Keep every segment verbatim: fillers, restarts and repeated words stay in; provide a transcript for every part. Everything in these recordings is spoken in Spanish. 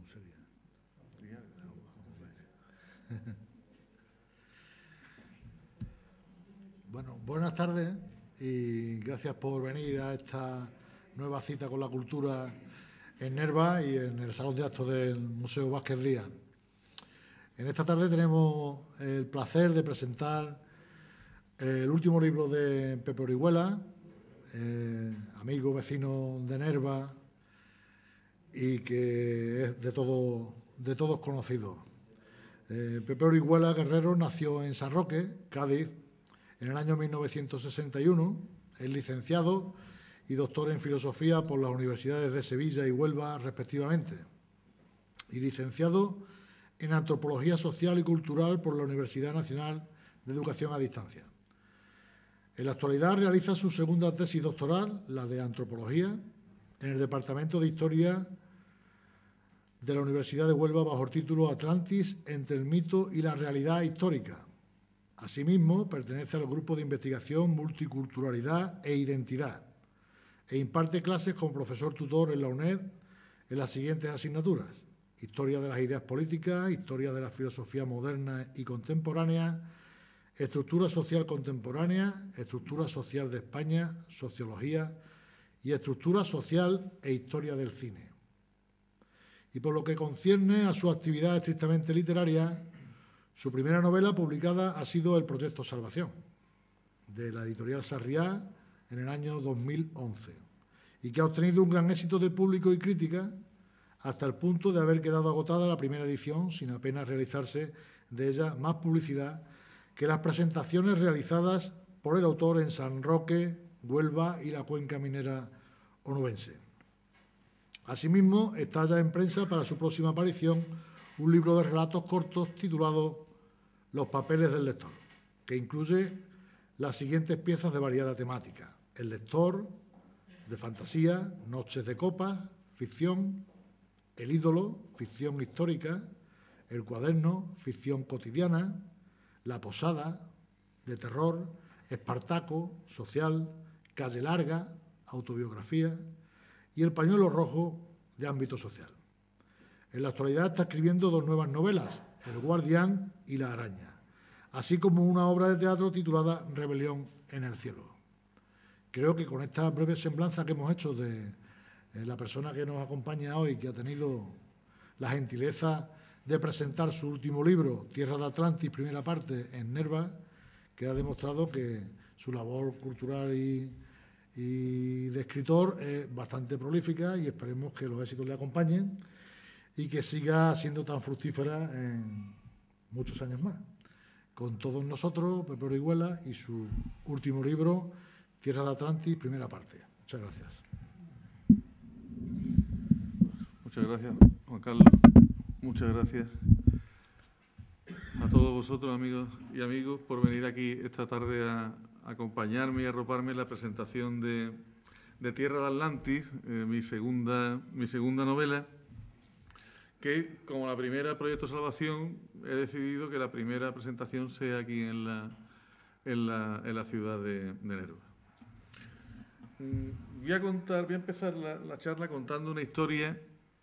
sería. Bueno, buenas tardes y gracias por venir a esta nueva cita con la cultura en Nerva y en el Salón de Actos del Museo Vázquez Díaz. En esta tarde tenemos el placer de presentar el último libro de Pepe Orihuela, eh, amigo, vecino de Nerva y que es de, todo, de todos conocidos. Eh, Pepe Orihuela Guerrero nació en San Roque, Cádiz, en el año mil novecientos sesenta y uno. Es licenciado y doctor en Filosofía por las universidades de Sevilla y Huelva, respectivamente, y licenciado en Antropología Social y Cultural por la Universidad Nacional de Educación a Distancia. En la actualidad realiza su segunda tesis doctoral, la de Antropología, en el Departamento de Historia de la Universidad de Huelva bajo el título Atlantis entre el mito y la realidad histórica. Asimismo, pertenece al grupo de investigación Multiculturalidad e Identidad e imparte clases como profesor tutor en la UNED en las siguientes asignaturas: Historia de las ideas políticas, Historia de la filosofía moderna y contemporánea, Estructura social contemporánea, Estructura social de España, Sociología y Estructura social e Historia del cine. Y por lo que concierne a su actividad estrictamente literaria, su primera novela publicada ha sido El Proyecto Salvación, de la editorial Sarriá, en el año dos mil once, y que ha obtenido un gran éxito de público y crítica hasta el punto de haber quedado agotada la primera edición, sin apenas realizarse de ella más publicidad que las presentaciones realizadas por el autor en San Roque, Huelva y la cuenca minera onubense. Asimismo, está ya en prensa para su próxima aparición un libro de relatos cortos titulado Los papeles del lector, que incluye las siguientes piezas de variada temática: El lector, de fantasía, Noches de copas, ficción; El ídolo, ficción histórica; El cuaderno, ficción cotidiana; La posada, de terror; Espartaco, social; Calle larga, autobiografía; y El pañuelo rojo, de ámbito social. En la actualidad está escribiendo dos nuevas novelas, El guardián y La araña, así como una obra de teatro titulada Rebelión en el cielo. Creo que con esta breve semblanza que hemos hecho de la persona que nos acompaña hoy, que ha tenido la gentileza de presentar su último libro, Tierra de Atlantis, primera parte, en Nerva, queda demostrado que su labor cultural y, y de escritor es bastante prolífica, y esperemos que los éxitos le acompañen y que siga siendo tan fructífera en muchos años más. Con todos nosotros, Pepe Orihuela y su último libro, Tierra de Atlantis, primera parte. Muchas gracias. Muchas gracias, Juan Carlos. Muchas gracias a todos vosotros, amigos y amigos, por venir aquí esta tarde a acompañarme y arroparme en la presentación de, de Tierra de Atlantis, eh, mi, segunda, mi segunda novela, que, como la primera, Proyecto Salvación, he decidido que la primera presentación sea aquí en la, en la, en la ciudad de, de Nerva. Voy a contar, voy a empezar la, la charla contando una historia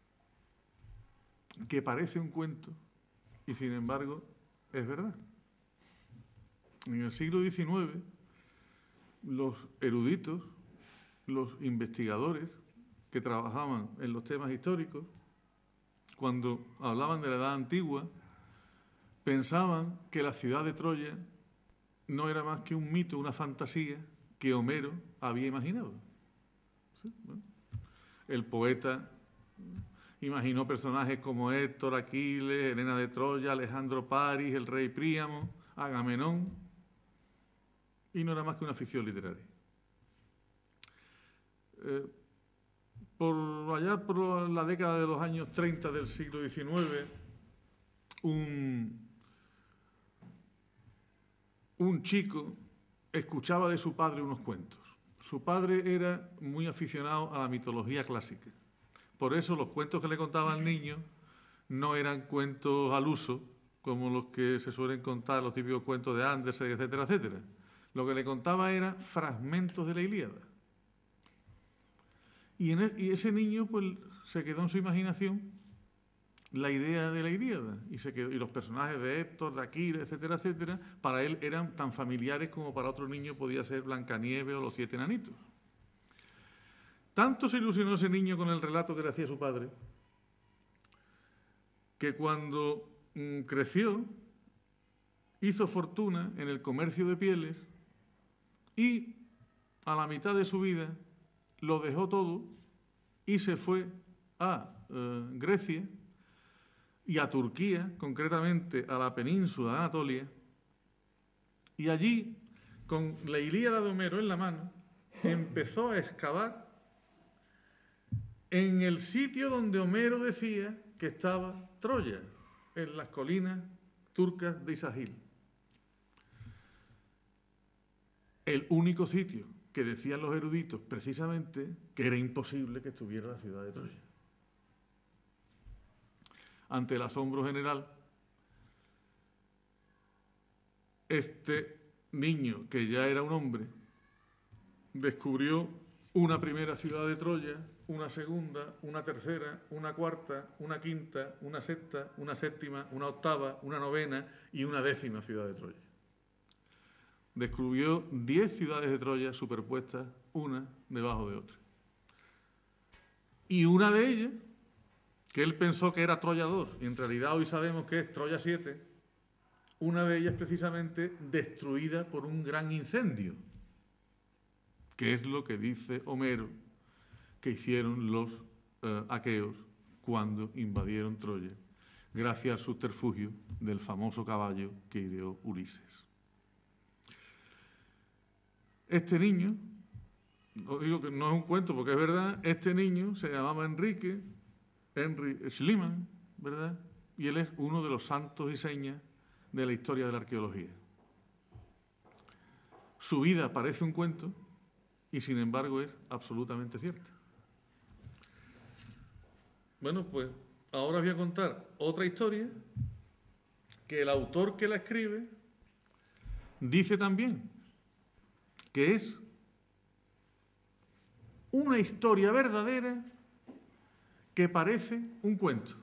que parece un cuento y, sin embargo, es verdad. En el siglo diecinueve, los eruditos, los investigadores que trabajaban en los temas históricos, cuando hablaban de la Edad Antigua, pensaban que la ciudad de Troya no era más que un mito, una fantasía que Homero había imaginado. ¿Sí? ¿No? El poeta imaginó personajes como Héctor, Aquiles, Helena de Troya, Alejandro Paris, el rey Príamo, Agamenón, y no era más que una ficción literaria. Eh, por allá, por la década de los años treinta del siglo diecinueve, un, un chico escuchaba de su padre unos cuentos. Su padre era muy aficionado a la mitología clásica. Por eso los cuentos que le contaba al niño no eran cuentos al uso, como los que se suelen contar, los típicos cuentos de Andersen, etcétera, etcétera. Lo que le contaba eran fragmentos de la Ilíada. Y, en el, y ese niño pues se quedó en su imaginación la idea de la Ilíada y, se quedó, y los personajes de Héctor, de Aquiles, etcétera, etcétera, para él eran tan familiares como para otro niño podía ser Blancanieves o los siete enanitos. Tanto se ilusionó ese niño con el relato que le hacía su padre, que cuando mmm, creció, hizo fortuna en el comercio de pieles y a la mitad de su vida lo dejó todo y se fue a eh, Grecia y a Turquía, concretamente a la península de Anatolia, y allí, con la Ilíada de Homero en la mano, empezó a excavar en el sitio donde Homero decía que estaba Troya, en las colinas turcas de Isagil. El único sitio que decían los eruditos precisamente que era imposible que estuviera la ciudad de Troya. Ante el asombro general, este niño, que ya era un hombre, descubrió una primera ciudad de Troya, una segunda, una tercera, una cuarta, una quinta, una sexta, una séptima, una octava, una novena y una décima ciudad de Troya. Descubrió diez ciudades de Troya superpuestas, una debajo de otra. Y una de ellas, que él pensó que era Troya dos, y en realidad hoy sabemos que es Troya siete, una de ellas precisamente destruida por un gran incendio, que es lo que dice Homero que hicieron los eh, aqueos cuando invadieron Troya, gracias al subterfugio del famoso caballo que ideó Ulises. Este niño, os digo que no es un cuento porque es verdad, este niño se llamaba Enrique, Henry Schliemann, ¿verdad? Y él es uno de los santos y señas de la historia de la arqueología. Su vida parece un cuento y sin embargo es absolutamente cierta. Bueno, pues ahora os voy a contar otra historia que el autor que la escribe dice también que es una historia verdadera que parece un cuento.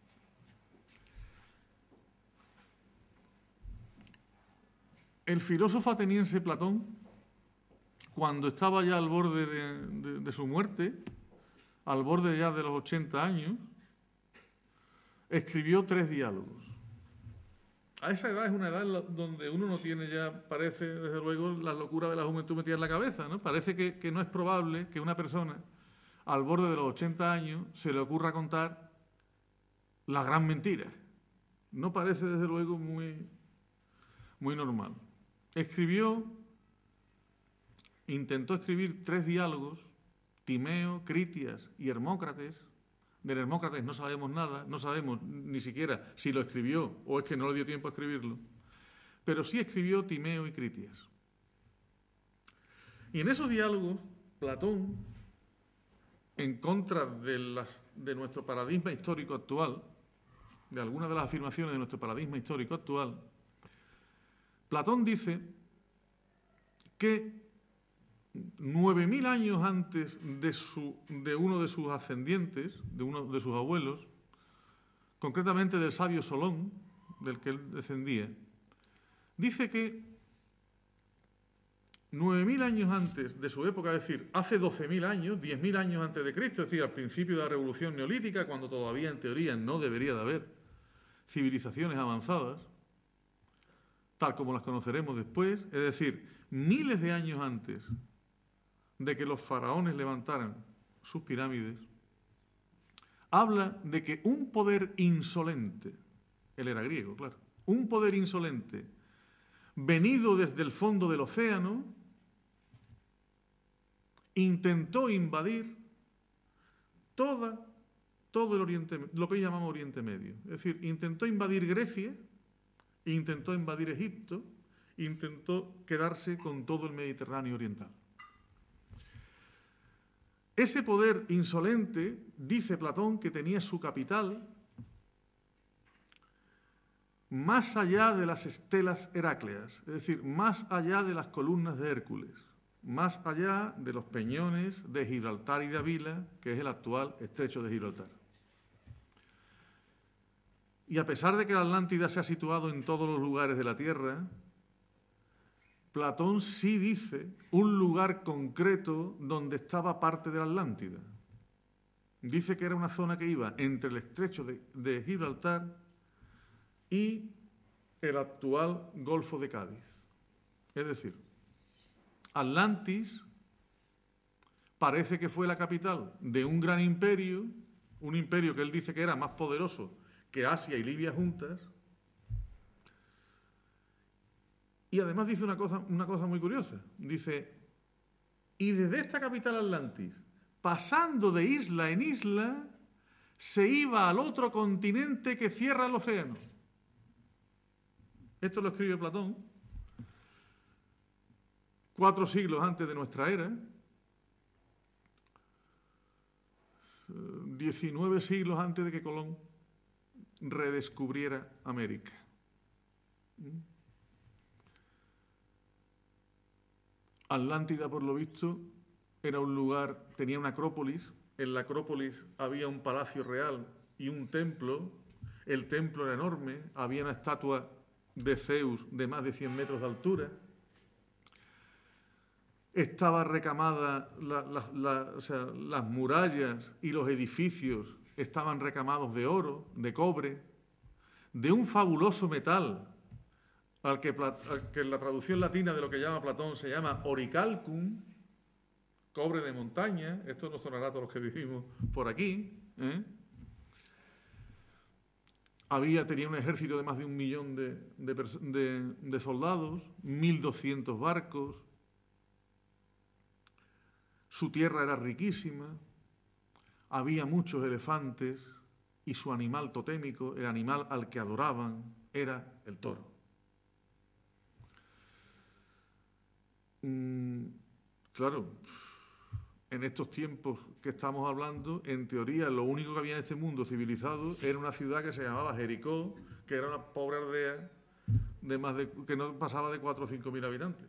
El filósofo ateniense Platón, cuando estaba ya al borde de, de, de su muerte, al borde ya de los ochenta años, escribió tres diálogos. A esa edad es una edad donde uno no tiene ya, parece, desde luego, la locura de la juventud metida en la cabeza, ¿no? Parece que, que no es probable que una persona al borde de los ochenta años se le ocurra contar la gran mentira. No parece, desde luego, muy, muy normal. Escribió, intentó escribir tres diálogos, Timeo, Critias y Hermócrates. Del Hermócrates no sabemos nada, no sabemos ni siquiera si lo escribió o es que no le dio tiempo a escribirlo, pero sí escribió Timeo y Critias. Y en esos diálogos, Platón, en contra de, las, de nuestro paradigma histórico actual, de algunas de las afirmaciones de nuestro paradigma histórico actual, Platón dice que nueve mil años antes de, su, de uno de sus ascendientes, de uno de sus abuelos, concretamente del sabio Solón, del que él descendía, dice que nueve mil años antes de su época, es decir, hace doce mil años, diez mil años antes de Cristo, es decir, al principio de la Revolución Neolítica, cuando todavía en teoría no debería de haber civilizaciones avanzadas, tal como las conoceremos después, es decir, miles de años antes de que los faraones levantaran sus pirámides, habla de que un poder insolente, él era griego, claro, un poder insolente, venido desde el fondo del océano, intentó invadir toda, todo el Oriente, lo que llamamos Oriente Medio. Es decir, intentó invadir Grecia, intentó invadir Egipto, intentó quedarse con todo el Mediterráneo oriental. Ese poder insolente, dice Platón, que tenía su capital más allá de las estelas herácleas, es decir, más allá de las columnas de Hércules, más allá de los peñones de Gibraltar y de Avila, que es el actual estrecho de Gibraltar. Y a pesar de que la Atlántida se ha situado en todos los lugares de la Tierra, Platón sí dice un lugar concreto donde estaba parte de la Atlántida. Dice que era una zona que iba entre el estrecho de, de Gibraltar y el actual Golfo de Cádiz. Es decir, Atlantis parece que fue la capital de un gran imperio, un imperio que él dice que era más poderoso que Asia y Libia juntas. Y además dice una cosa, una cosa muy curiosa. Dice, y desde esta capital Atlantis, pasando de isla en isla, se iba al otro continente que cierra el océano. Esto lo escribe Platón, cuatro siglos antes de nuestra era, diecinueve siglos antes de que Colón redescubriera América. Atlántida, por lo visto, era un lugar, tenía una acrópolis. En la acrópolis había un palacio real y un templo. El templo era enorme, había una estatua de Zeus de más de cien metros de altura. Estaba recamada, la, la, la, o sea, las murallas y los edificios estaban recamados de oro, de cobre, de un fabuloso metal, al que, al que en la traducción latina de lo que llama Platón se llama oricalcum, cobre de montaña. Esto nos sonará a todos los que vivimos por aquí, ¿eh? Había, tenía un ejército de más de un millón de, de, de, de soldados, mil doscientos barcos. Su tierra era riquísima, había muchos elefantes y su animal totémico, el animal al que adoraban, era el toro. Mm, claro, en estos tiempos que estamos hablando, en teoría lo único que había en este mundo civilizado era una ciudad que se llamaba Jericó, que era una pobre aldea de más de, que no pasaba de cuatro o cinco mil habitantes.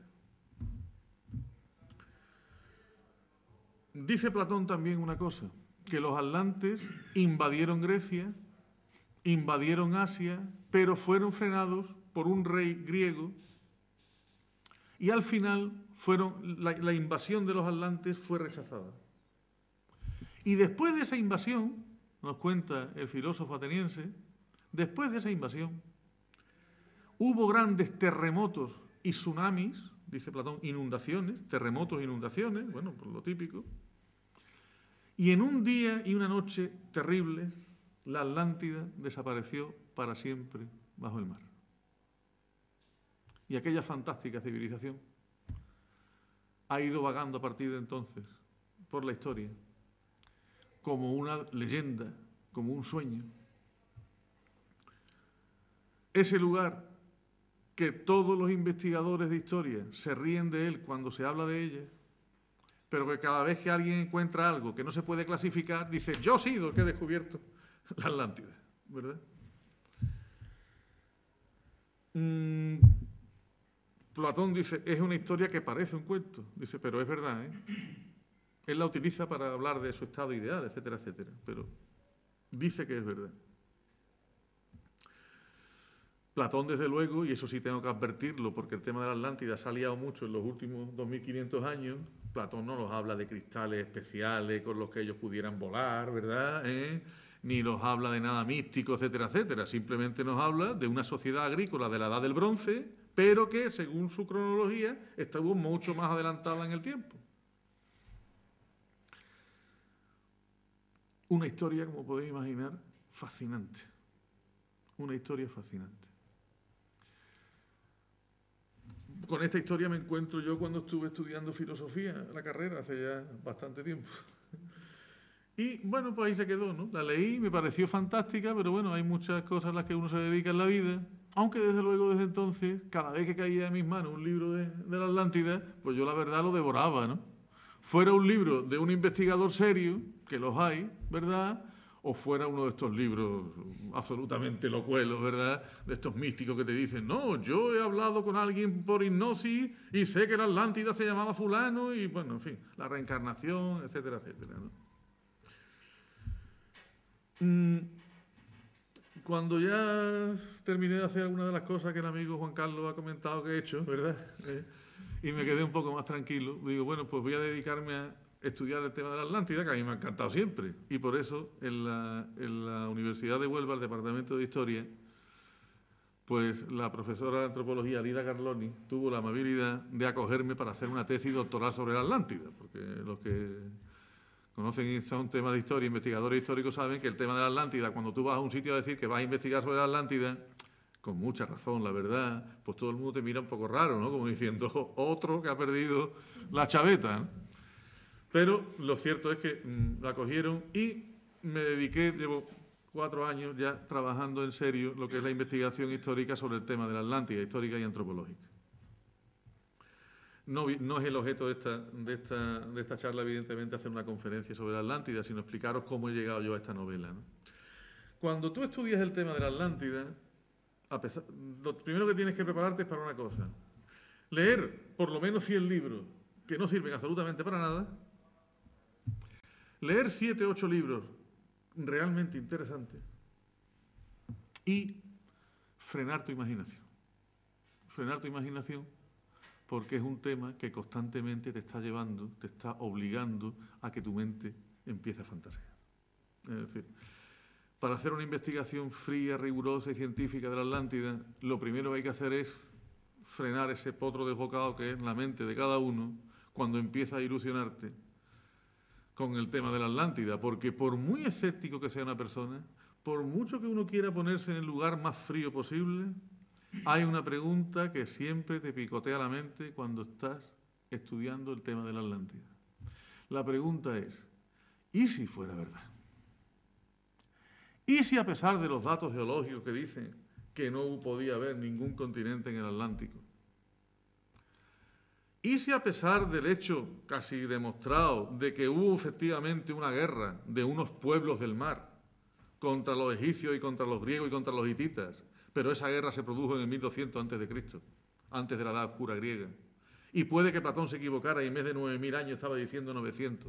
Dice Platón también una cosa, que los atlantes invadieron Grecia, invadieron Asia, pero fueron frenados por un rey griego y al final fueron, la, la invasión de los atlantes fue rechazada. Y después de esa invasión, nos cuenta el filósofo ateniense, después de esa invasión hubo grandes terremotos y tsunamis, dice Platón, inundaciones, terremotos e inundaciones, bueno, por lo típico. Y en un día y una noche terribles, la Atlántida desapareció para siempre bajo el mar. Y aquella fantástica civilización ha ido vagando a partir de entonces por la historia como una leyenda, como un sueño. Ese lugar que todos los investigadores de historia se ríen de él cuando se habla de ella, pero que cada vez que alguien encuentra algo que no se puede clasificar, dice, yo he sido el que he descubierto la Atlántida, ¿verdad? Mm, Platón dice, es una historia que parece un cuento, dice, pero es verdad, ¿eh? Él la utiliza para hablar de su estado ideal, etcétera, etcétera, pero dice que es verdad. Platón, desde luego, y eso sí tengo que advertirlo, porque el tema de la Atlántida se ha liado mucho en los últimos dos mil quinientos años, Platón no nos habla de cristales especiales con los que ellos pudieran volar, ¿verdad? ¿Eh? Ni nos habla de nada místico, etcétera, etcétera. Simplemente nos habla de una sociedad agrícola de la Edad del Bronce, pero que, según su cronología, estuvo mucho más adelantada en el tiempo. Una historia, como podéis imaginar, fascinante. Una historia fascinante. Con esta historia me encuentro yo cuando estuve estudiando filosofía, la carrera, hace ya bastante tiempo. Y bueno, pues ahí se quedó, ¿no? La leí, me pareció fantástica, pero bueno, hay muchas cosas a las que uno se dedica en la vida. Aunque desde luego, desde entonces, cada vez que caía en mis manos un libro de, de la Atlántida, pues yo la verdad lo devoraba, ¿no? Fuera un libro de un investigador serio, que los hay, ¿verdad?, o fuera uno de estos libros absolutamente locuelos, ¿verdad?, de estos místicos que te dicen, no, yo he hablado con alguien por hipnosis y sé que la Atlántida se llamaba fulano y, bueno, en fin, la reencarnación, etcétera, etcétera, ¿no? Mm, cuando ya terminé de hacer algunas de las cosas que el amigo Juan Carlos ha comentado que he hecho, ¿verdad? Eh, y me quedé un poco más tranquilo, digo, bueno, pues voy a dedicarme a estudiar el tema de la Atlántida, que a mí me ha encantado siempre. Y por eso, en la, en la Universidad de Huelva, el Departamento de Historia, pues la profesora de antropología, Lida Carloni, tuvo la amabilidad de acogerme para hacer una tesis doctoral sobre la Atlántida, porque los que conocen son temas de historia, investigadores históricos saben que el tema de la Atlántida, cuando tú vas a un sitio a decir que vas a investigar sobre la Atlántida, con mucha razón, la verdad, pues todo el mundo te mira un poco raro, ¿no? Como diciendo, otro que ha perdido la chaveta, ¿no? Pero lo cierto es que mmm, la cogieron y me dediqué, llevo cuatro años ya trabajando en serio lo que es la investigación histórica sobre el tema de la Atlántida, histórica y antropológica. No, no es el objeto de esta, de, esta, de esta charla, evidentemente, hacer una conferencia sobre la Atlántida, sino explicaros cómo he llegado yo a esta novela, ¿no? Cuando tú estudias el tema de la Atlántida, a pesar, lo primero que tienes que prepararte es para una cosa. Leer por lo menos cien libros que no sirven absolutamente para nada. Leer siete, ocho libros realmente interesantes. Y frenar tu imaginación. Frenar tu imaginación porque es un tema que constantemente te está llevando, te está obligando a que tu mente empiece a fantasear. Es decir, para hacer una investigación fría, rigurosa y científica de la Atlántida, lo primero que hay que hacer es frenar ese potro desbocado que es la mente de cada uno cuando empieza a ilusionarte con el tema de la Atlántida, porque por muy escéptico que sea una persona, por mucho que uno quiera ponerse en el lugar más frío posible, hay una pregunta que siempre te picotea la mente cuando estás estudiando el tema de la Atlántida. La pregunta es, ¿y si fuera verdad? ¿Y si a pesar de los datos geológicos que dicen que no podía haber ningún continente en el Atlántico? ¿Y si a pesar del hecho casi demostrado de que hubo efectivamente una guerra de unos pueblos del mar contra los egipcios y contra los griegos y contra los hititas, pero esa guerra se produjo en el mil doscientos antes de Cristo, antes de la Edad Oscura griega, y puede que Platón se equivocara y en vez de nueve mil años estaba diciendo novecientos?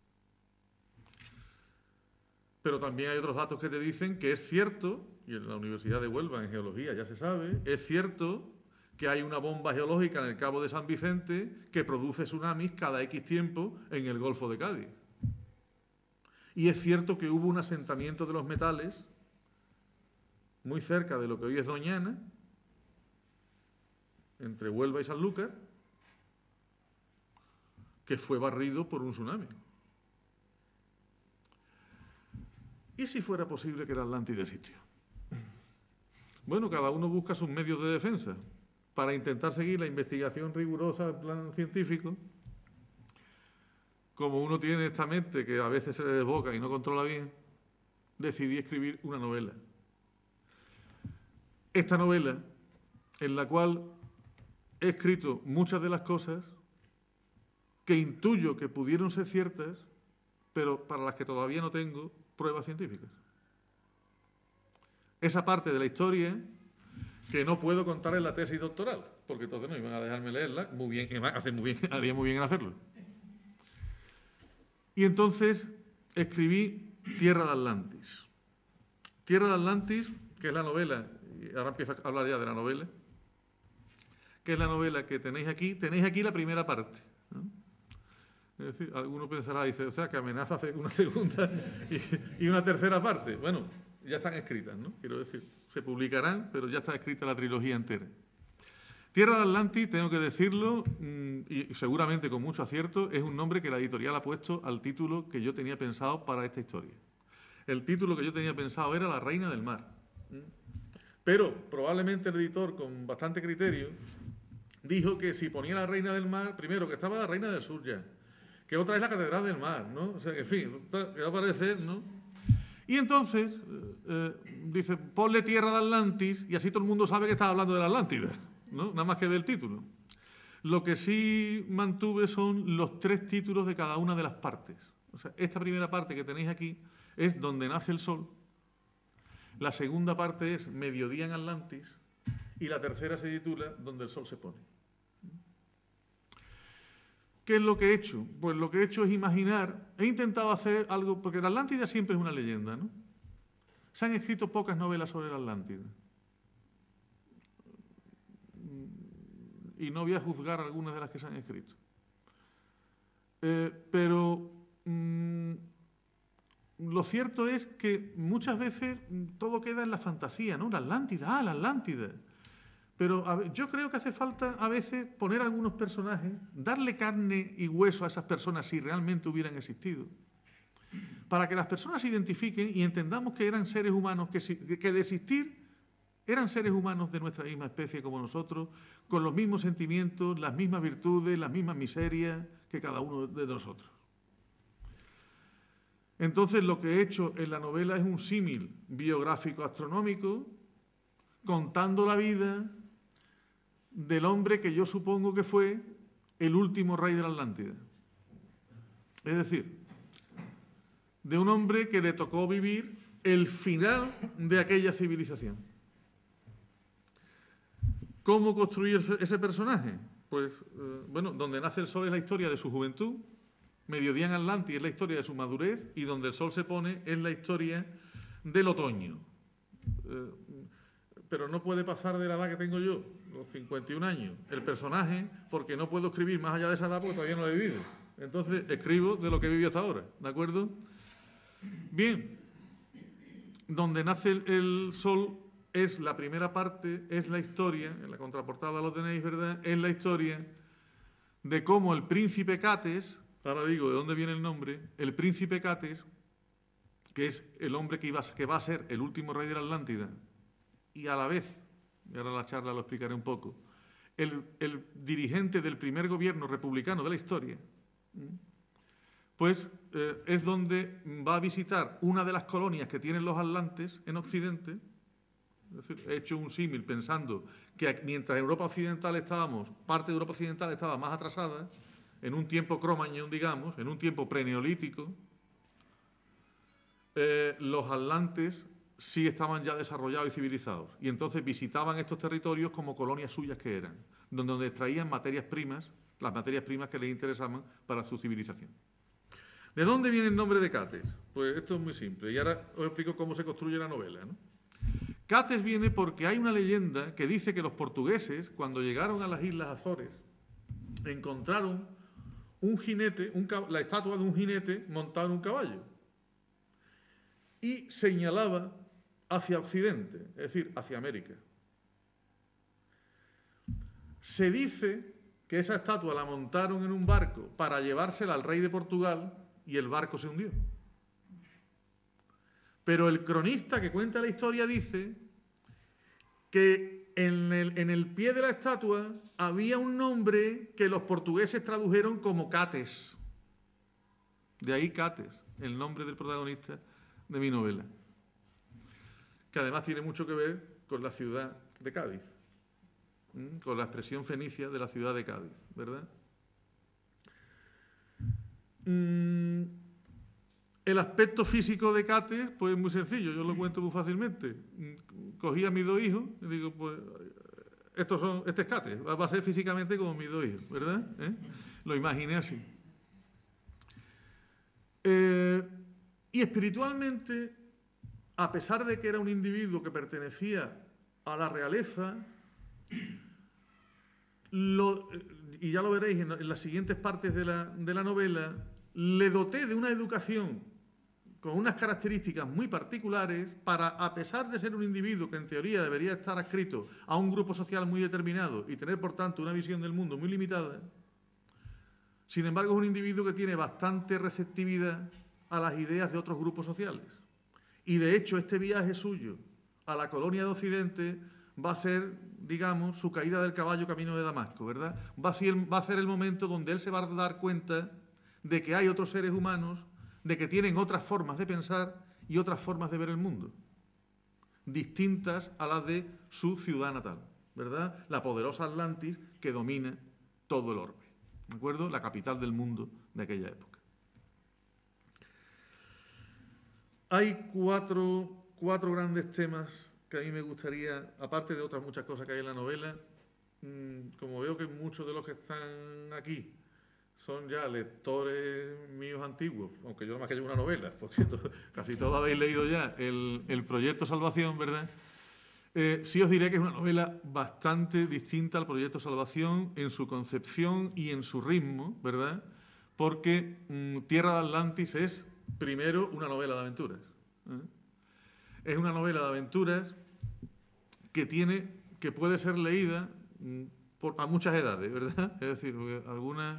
Pero también hay otros datos que te dicen que es cierto, y en la Universidad de Huelva, en geología, ya se sabe, es cierto que hay una bomba geológica en el Cabo de San Vicente que produce tsunamis cada X tiempo en el Golfo de Cádiz. Y es cierto que hubo un asentamiento de los metales muy cerca de lo que hoy es Doñana, entre Huelva y Sanlúcar, que fue barrido por un tsunami. ¿Y si fuera posible que la Atlántida existió? Bueno, cada uno busca sus medios de defensa. Para intentar seguir la investigación rigurosa en plan científico, como uno tiene esta mente que a veces se le desboca y no controla bien, decidí escribir una novela. Esta novela, en la cual he escrito muchas de las cosas que intuyo que pudieron ser ciertas, pero para las que todavía no tengo pruebas científicas. Esa parte de la historia que no puedo contar en la tesis doctoral, porque entonces no iban a dejarme leerla, muy bien, hace muy bien, haría muy bien en hacerlo. Y entonces escribí Tierra de Atlantis. Tierra de Atlantis, que es la novela, y ahora empiezo a hablar ya de la novela, que es la novela que tenéis aquí, tenéis aquí la primera parte, ¿no? Es decir, alguno pensará, dice, o sea, que amenaza hacer una segunda y, y una tercera parte. Bueno, ya están escritas, ¿no? Quiero decir, se publicarán, pero ya está escrita la trilogía entera. Tierra de Atlantis, tengo que decirlo, y seguramente con mucho acierto, es un nombre que la editorial ha puesto al título que yo tenía pensado para esta historia. El título que yo tenía pensado era La Reina del Mar. Pero probablemente el editor, con bastante criterio, dijo que si ponía La Reina del Mar, primero que estaba La Reina del Sur ya, que otra es la Catedral del Mar, ¿no? O sea, que, en fin, que va a aparecer, ¿no? Y entonces, eh, dice, ponle Tierra de Atlantis y así todo el mundo sabe que está hablando de la Atlántida, ¿no? Nada más que del título. Lo que sí mantuve son los tres títulos de cada una de las partes. O sea, esta primera parte que tenéis aquí es Donde nace el sol. La segunda parte es Mediodía en Atlantis. Y la tercera se titula Donde el sol se pone. ¿Qué es lo que he hecho? Pues lo que he hecho es imaginar, he intentado hacer algo, porque la Atlántida siempre es una leyenda, ¿no? se han escrito pocas novelas sobre la Atlántida. Y no voy a juzgar algunas de las que se han escrito. Eh, pero mmm, lo cierto es que muchas veces todo queda en la fantasía, ¿no? La Atlántida, ah, la Atlántida. Pero a ver, yo creo que hace falta a veces poner a algunos personajes, darle carne y hueso a esas personas si realmente hubieran existido, para que las personas se identifiquen y entendamos que eran seres humanos, que, que de existir eran seres humanos de nuestra misma especie como nosotros, con los mismos sentimientos, las mismas virtudes, las mismas miserias que cada uno de nosotros. Entonces, lo que he hecho en la novela es un símil biográfico astronómico, contando la vida del hombre que yo supongo que fue el último rey de la Atlántida. Es decir, de un hombre que le tocó vivir el final de aquella civilización. ¿Cómo construir ese personaje? Pues, eh, bueno, donde nace el sol es la historia de su juventud, Mediodía en Atlantis es la historia de su madurez y donde el sol se pone es la historia del otoño. Eh, pero no puede pasar de la edad que tengo yo, los cincuenta y un años, el personaje, porque no puedo escribir más allá de esa edad porque todavía no lo he vivido. Entonces, escribo de lo que he vivido hasta ahora, ¿de acuerdo? Bien, donde nace el, el sol es la primera parte, es la historia, en la contraportada lo tenéis, ¿verdad? Es la historia de cómo el príncipe Cates, ahora digo de dónde viene el nombre, el príncipe Cates, que es el hombre que, iba, que va a ser el último rey de la Atlántida, y a la vez, y ahora la charla lo explicaré un poco, el, el dirigente del primer gobierno republicano de la historia, pues eh, es donde va a visitar una de las colonias que tienen los atlantes en Occidente. Es decir, he hecho un símil pensando que mientras en Europa Occidental estábamos, parte de Europa Occidental estaba más atrasada, en un tiempo cromañón, digamos, en un tiempo preneolítico, eh, los atlantes sí estaban ya desarrollados y civilizados. Y entonces visitaban estos territorios como colonias suyas que eran, donde, donde extraían materias primas, las materias primas que les interesaban para su civilización. ¿De dónde viene el nombre de Cates? Pues esto es muy simple, y ahora os explico cómo se construye la novela, ¿no? Cates viene porque hay una leyenda que dice que los portugueses, cuando llegaron a las Islas Azores, encontraron un jinete, un, la estatua de un jinete montado en un caballo, y señalaba hacia Occidente, es decir, hacia América. Se dice que esa estatua la montaron en un barco para llevársela al rey de Portugal y el barco se hundió. Pero el cronista que cuenta la historia dice que en el, en el pie de la estatua había un nombre que los portugueses tradujeron como Cates. De ahí Cates, el nombre del protagonista de mi novela, que además tiene mucho que ver con la ciudad de Cádiz, ¿m? Con la expresión fenicia de la ciudad de Cádiz, ¿verdad? Mm, el aspecto físico de Cates, pues es muy sencillo, yo lo cuento muy fácilmente. Cogí a mis dos hijos y digo, pues, estos son, este es Cates, va a ser físicamente como mis dos hijos, ¿verdad? ¿Eh? Lo imaginé así. Eh, y espiritualmente, a pesar de que era un individuo que pertenecía a la realeza, lo, y ya lo veréis en, en las siguientes partes de la, de la novela, le doté de una educación con unas características muy particulares para, a pesar de ser un individuo que en teoría debería estar adscrito a un grupo social muy determinado y tener, por tanto, una visión del mundo muy limitada, sin embargo es un individuo que tiene bastante receptividad a las ideas de otros grupos sociales. Y de hecho este viaje suyo a la colonia de Occidente va a ser, digamos, su caída del caballo camino de Damasco, ¿verdad? Va a ser, va a ser el momento donde él se va a dar cuenta de que hay otros seres humanos, de que tienen otras formas de pensar y otras formas de ver el mundo, distintas a las de su ciudad natal, ¿verdad? La poderosa Atlantis que domina todo el orbe, ¿de acuerdo? La capital del mundo de aquella época. Hay cuatro, cuatro grandes temas que a mí me gustaría, aparte de otras muchas cosas que hay en la novela, como veo que muchos de los que están aquí son ya lectores míos antiguos, aunque yo nada más que llevo una novela, porque to- casi todos habéis leído ya el, el Proyecto Salvación, ¿verdad? Eh, sí os diré que es una novela bastante distinta al Proyecto Salvación en su concepción y en su ritmo, ¿verdad? Porque mm, Tierra de Atlantis es, primero, una novela de aventuras. ¿eh? Es una novela de aventuras que tiene, que puede ser leída mm, por, a muchas edades, ¿verdad? Es decir, algunas...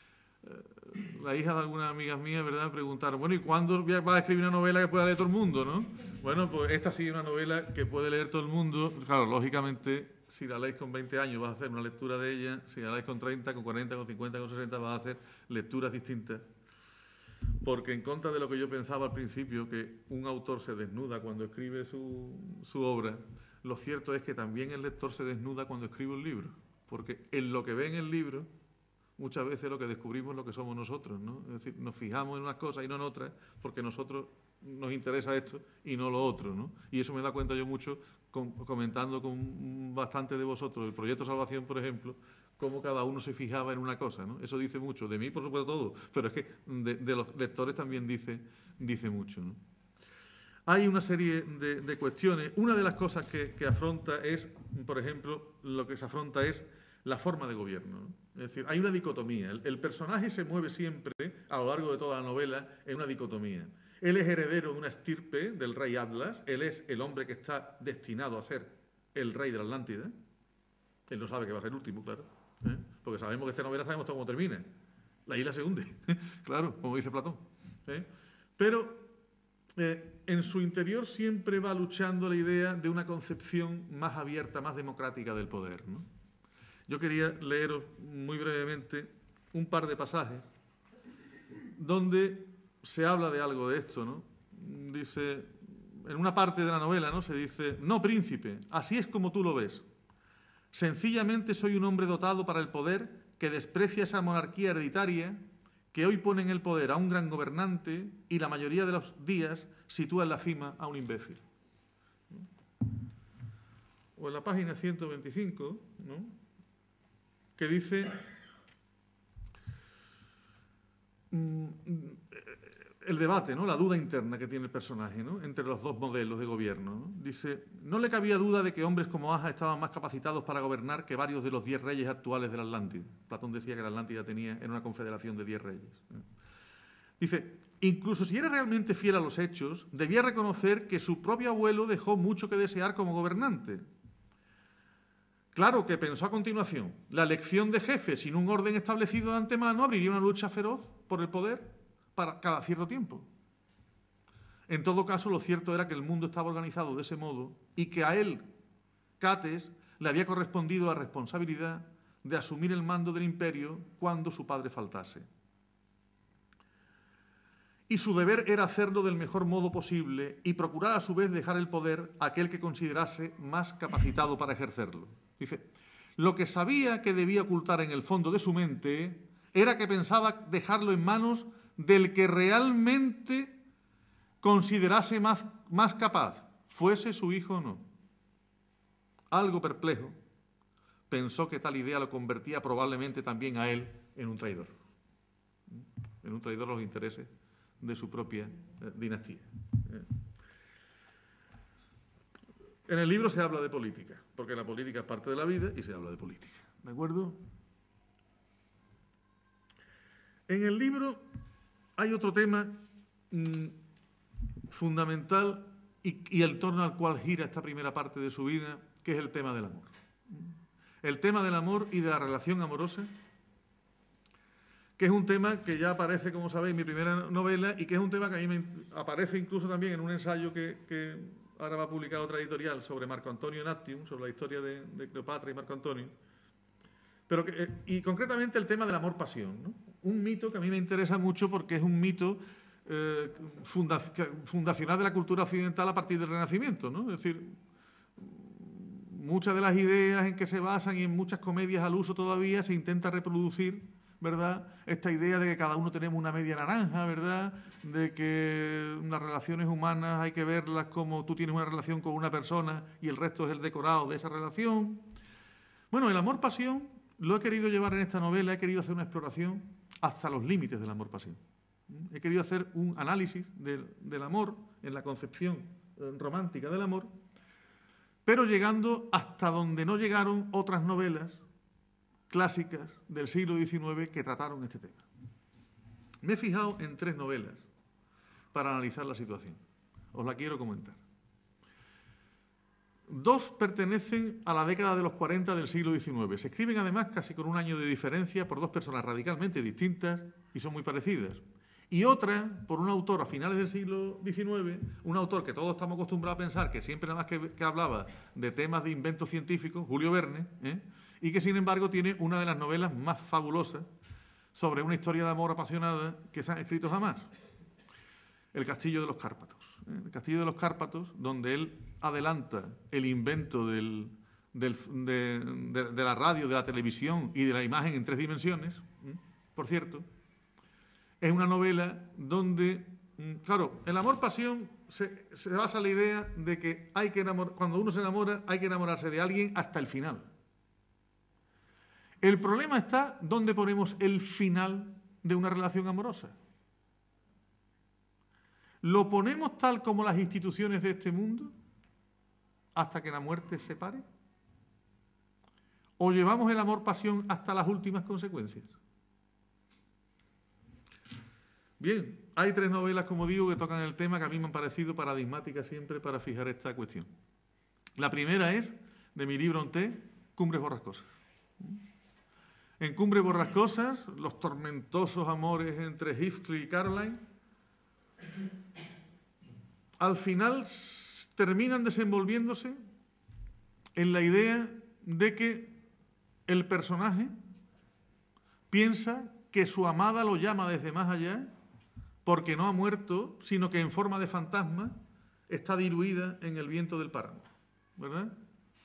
La hija de algunas amigas mías, ¿verdad?, preguntaron, bueno, ¿y cuándo vas a escribir una novela que pueda leer todo el mundo, no? Bueno, pues esta sí es una novela que puede leer todo el mundo. Claro, lógicamente, si la leéis con veinte años vas a hacer una lectura de ella, si la leéis con treinta, con cuarenta, con cincuenta, con sesenta vas a hacer lecturas distintas. Porque en contra de lo que yo pensaba al principio, que un autor se desnuda cuando escribe su, su obra, lo cierto es que también el lector se desnuda cuando escribe un libro. Porque en lo que ve en el libro, muchas veces lo que descubrimos es lo que somos nosotros, ¿no? Es decir, nos fijamos en unas cosas y no en otras porque a nosotros nos interesa esto y no lo otro, ¿no? Y eso me da cuenta yo mucho con, comentando con bastante de vosotros el Proyecto Salvación, por ejemplo, cómo cada uno se fijaba en una cosa, ¿no? Eso dice mucho, de mí por supuesto todo, pero es que de, de los lectores también dice, dice mucho, ¿no? Hay una serie de, de cuestiones. Una de las cosas que, que afronta es, por ejemplo, lo que se afronta es la forma de gobierno, ¿no? Es decir, hay una dicotomía. El, el personaje se mueve siempre, a lo largo de toda la novela, en una dicotomía. Él es heredero de una estirpe del rey Atlas, él es el hombre que está destinado a ser el rey de la Atlántida. Él no sabe que va a ser el último, claro, ¿eh? Porque sabemos que esta novela sabemos cómo termina. La isla se hunde, claro, como dice Platón, ¿eh? Pero eh, en su interior siempre va luchando la idea de una concepción más abierta, más democrática del poder, ¿no? Yo quería leeros muy brevemente un par de pasajes donde se habla de algo de esto, ¿no? Dice, en una parte de la novela, ¿no?, se dice, no, príncipe, así es como tú lo ves. Sencillamente soy un hombre dotado para el poder que desprecia esa monarquía hereditaria que hoy pone en el poder a un gran gobernante y la mayoría de los días sitúa en la cima a un imbécil. O en la página ciento veinticinco, ¿no?, que dice, el debate, ¿no?, la duda interna que tiene el personaje, ¿no?, entre los dos modelos de gobierno, ¿no? Dice, no le cabía duda de que hombres como Aja estaban más capacitados para gobernar que varios de los diez reyes actuales de la Atlántida. Platón decía que la Atlántida tenía, era una confederación de diez reyes, ¿no? Dice, incluso si era realmente fiel a los hechos, debía reconocer que su propio abuelo dejó mucho que desear como gobernante. Claro que pensó a continuación, la elección de jefe sin un orden establecido de antemano abriría una lucha feroz por el poder para cada cierto tiempo. En todo caso, lo cierto era que el mundo estaba organizado de ese modo y que a él, Cates, le había correspondido la responsabilidad de asumir el mando del imperio cuando su padre faltase. Y su deber era hacerlo del mejor modo posible y procurar a su vez dejar el poder a aquel que considerase más capacitado para ejercerlo. Dice, lo que sabía que debía ocultar en el fondo de su mente era que pensaba dejarlo en manos del que realmente considerase más, más capaz, fuese su hijo o no. Algo perplejo, pensó que tal idea lo convertía probablemente también a él en un traidor, en un traidor a los intereses de su propia eh, dinastía. Eh. En el libro se habla de política, porque la política es parte de la vida y se habla de política, ¿de acuerdo? En el libro hay otro tema mmm, fundamental y, y el torno al cual gira esta primera parte de su vida, que es el tema del amor. El tema del amor y de la relación amorosa, que es un tema que ya aparece, como sabéis, en mi primera novela y que es un tema que a mí me aparece incluso también en un ensayo que, que ahora va a publicar otra editorial sobre Marco Antonio en Actium, sobre la historia de, de Cleopatra y Marco Antonio. Pero que, y concretamente el tema del amor-pasión, ¿no? Un mito que a mí me interesa mucho porque es un mito eh, funda, fundacional de la cultura occidental a partir del Renacimiento, ¿no? Es decir, muchas de las ideas en que se basan y en muchas comedias al uso todavía se intenta reproducir, ¿verdad?, esta idea de que cada uno tenemos una media naranja, ¿verdad?, de que las relaciones humanas hay que verlas como tú tienes una relación con una persona y el resto es el decorado de esa relación. Bueno, el amor-pasión lo he querido llevar en esta novela, he querido hacer una exploración hasta los límites del amor-pasión. He querido hacer un análisis del, del amor en la concepción eh, romántica del amor, pero llegando hasta donde no llegaron otras novelas clásicas del siglo diecinueve que trataron este tema. Me he fijado en tres novelas para analizar la situación. Os la quiero comentar. Dos pertenecen a la década de los cuarenta del siglo diecinueve. Se escriben además casi con un año de diferencia por dos personas radicalmente distintas y son muy parecidas. Y otra por un autor a finales del siglo diecinueve, un autor que todos estamos acostumbrados a pensar que siempre nada más que, que hablaba de temas de inventos científicos, Julio Verne, ¿eh? y que sin embargo tiene una de las novelas más fabulosas sobre una historia de amor apasionada que se han escrito jamás. El Castillo de los Cárpatos. ¿eh? El Castillo de los Cárpatos, donde él adelanta el invento del, del, de, de, de la radio, de la televisión y de la imagen en tres dimensiones, ¿eh? por cierto. Es una novela donde, claro, el amor-pasión se, se basa en la idea de que hay que enamorar, cuando uno se enamora hay que enamorarse de alguien hasta el final. El problema está donde ponemos el final de una relación amorosa. ¿Lo ponemos tal como las instituciones de este mundo hasta que la muerte se separe? ¿O llevamos el amor-pasión hasta las últimas consecuencias? Bien, hay tres novelas, como digo, que tocan el tema que a mí me han parecido paradigmáticas siempre para fijar esta cuestión. La primera es, de mi libro Onté, Cumbres Borrascosas. En Cumbres Borrascosas, los tormentosos amores entre Heathcliff y Caroline, al final terminan desenvolviéndose en la idea de que el personaje piensa que su amada lo llama desde más allá porque no ha muerto, sino que en forma de fantasma está diluida en el viento del páramo, ¿verdad?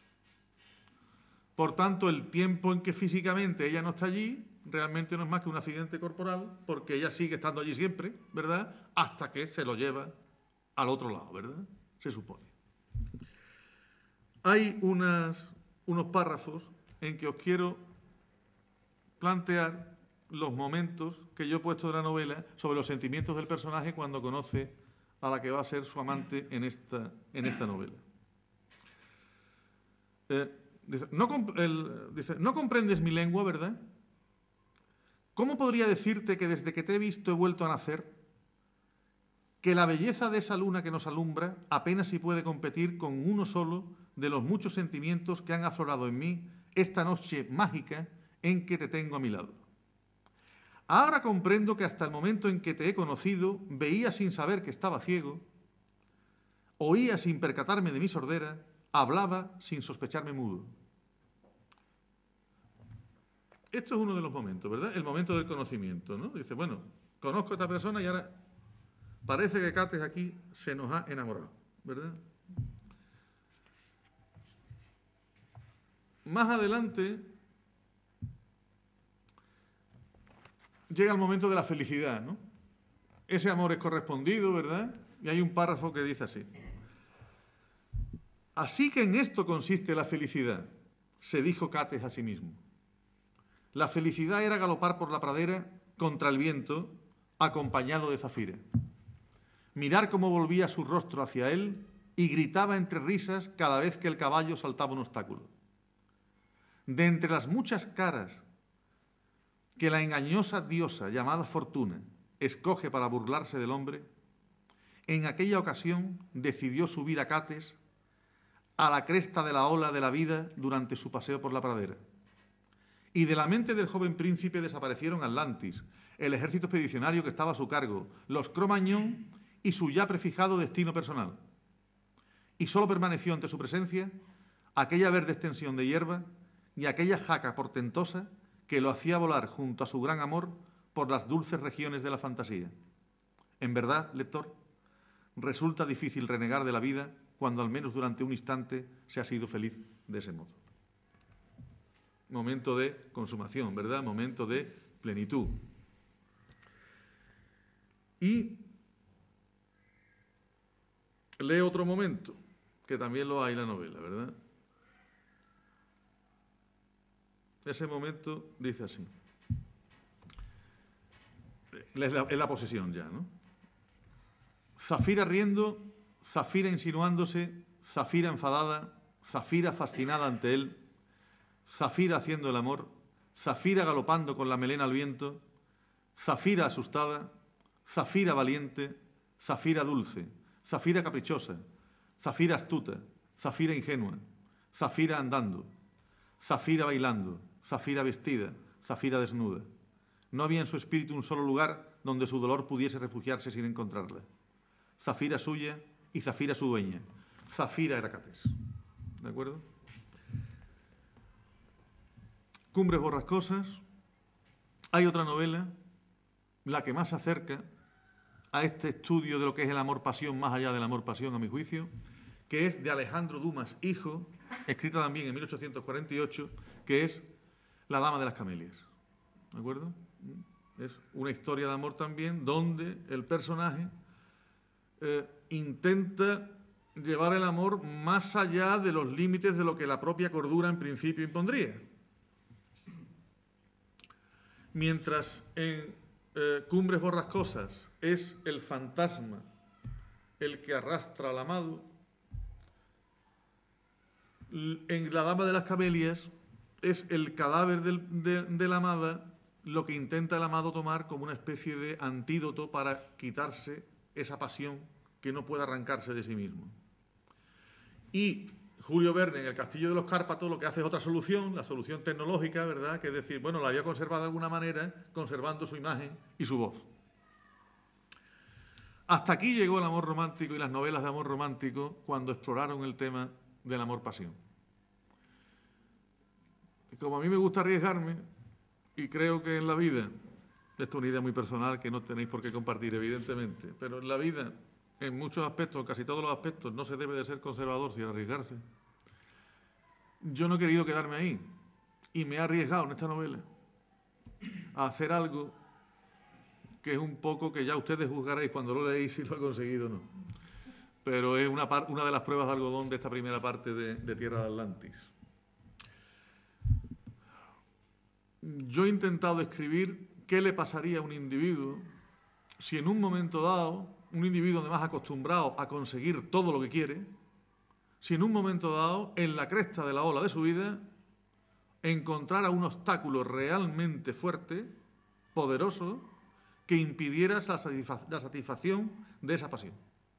Por tanto, el tiempo en que físicamente ella no está allí, realmente no es más que un accidente corporal, porque ella sigue estando allí siempre, ¿verdad? Hasta que se lo lleva al otro lado, ¿verdad? Se supone. Hay unas, unos párrafos en que os quiero plantear los momentos que yo he puesto de la novela sobre los sentimientos del personaje cuando conoce a la que va a ser su amante en esta, en esta novela. Eh, dice, no, el, dice, no comprendes mi lengua, ¿verdad? ¿Cómo podría decirte que desde que te he visto he vuelto a nacer? Que la belleza de esa luna que nos alumbra apenas si puede competir con uno solo de los muchos sentimientos que han aflorado en mí esta noche mágica en que te tengo a mi lado. Ahora comprendo que hasta el momento en que te he conocido, veía sin saber que estaba ciego, oía sin percatarme de mi sordera, hablaba sin sospecharme mudo. Esto es uno de los momentos, ¿verdad? El momento del conocimiento, ¿no? Dice, bueno, conozco a esta persona y ahora parece que Cates aquí se nos ha enamorado, ¿verdad? Más adelante llega el momento de la felicidad, ¿no? Ese amor es correspondido, ¿verdad? Y hay un párrafo que dice así. Así que en esto consiste la felicidad, se dijo Cates a sí mismo. La felicidad era galopar por la pradera contra el viento, acompañado de Zafira. Mirar cómo volvía su rostro hacia él y gritaba entre risas cada vez que el caballo saltaba un obstáculo. De entre las muchas caras que la engañosa diosa llamada Fortuna escoge para burlarse del hombre, en aquella ocasión decidió subir a Cates a la cresta de la ola de la vida durante su paseo por la pradera. Y de la mente del joven príncipe desaparecieron Atlantis, el ejército expedicionario que estaba a su cargo, los Cro-Magnon y su ya prefijado destino personal. Y solo permaneció ante su presencia aquella verde extensión de hierba y aquella jaca portentosa que lo hacía volar junto a su gran amor por las dulces regiones de la fantasía. En verdad, lector, resulta difícil renegar de la vida cuando al menos durante un instante se ha sido feliz de ese modo. Momento de consumación, ¿verdad? Momento de plenitud. Y lee otro momento, que también lo hay en la novela, ¿verdad? Ese momento dice así. Es la, es la posesión ya, ¿no? Zafira riendo, Zafira insinuándose, Zafira enfadada, Zafira fascinada ante él, Zafira haciendo el amor, Zafira galopando con la melena al viento, Zafira asustada, Zafira valiente, Zafira dulce, Zafira caprichosa, Zafira astuta, Zafira ingenua, Zafira andando, Zafira bailando, Zafira vestida, Zafira desnuda. No había en su espíritu un solo lugar donde su dolor pudiese refugiarse sin encontrarla. Zafira suya y Zafira su dueña. Zafira Heracates. ¿De acuerdo? Cumbres borrascosas. Hay otra novela, la que más se acerca a este estudio de lo que es el amor-pasión, más allá del amor-pasión, a mi juicio, que es de Alejandro Dumas, hijo, escrita también en mil ochocientos cuarenta y ocho, que es La dama de las camelias. ¿De acuerdo? Es una historia de amor también donde el personaje eh, intenta llevar el amor más allá de los límites de lo que la propia cordura en principio impondría. Mientras en eh, Cumbres borrascosas es el fantasma el que arrastra al amado, en La dama de las camelias es el cadáver del, de, de la amada lo que intenta el amado tomar como una especie de antídoto para quitarse esa pasión que no puede arrancarse de sí mismo. Y Julio Verne en El castillo de los Cárpatos lo que hace es otra solución, la solución tecnológica, ¿verdad? Que es decir, bueno, la había conservado de alguna manera, conservando su imagen y su voz. Hasta aquí llegó el amor romántico y las novelas de amor romántico cuando exploraron el tema del amor-pasión. Como a mí me gusta arriesgarme, y creo que en la vida, esto es una idea muy personal que no tenéis por qué compartir, evidentemente, pero en la vida, en muchos aspectos, en casi todos los aspectos, no se debe de ser conservador sin arriesgarse. Yo no he querido quedarme ahí y me he arriesgado en esta novela a hacer algo que es un poco que ya ustedes juzgaréis cuando lo leéis si lo he conseguido o no. Pero es una, par, una de las pruebas de algodón de esta primera parte de, de Tierra de Atlantis. Yo he intentado describir qué le pasaría a un individuo si en un momento dado, un individuo además acostumbrado a conseguir todo lo que quiere, si en un momento dado, en la cresta de la ola de su vida, encontrara un obstáculo realmente fuerte, poderoso, que impidiera la satisfac- la satisfacción de esa pasión.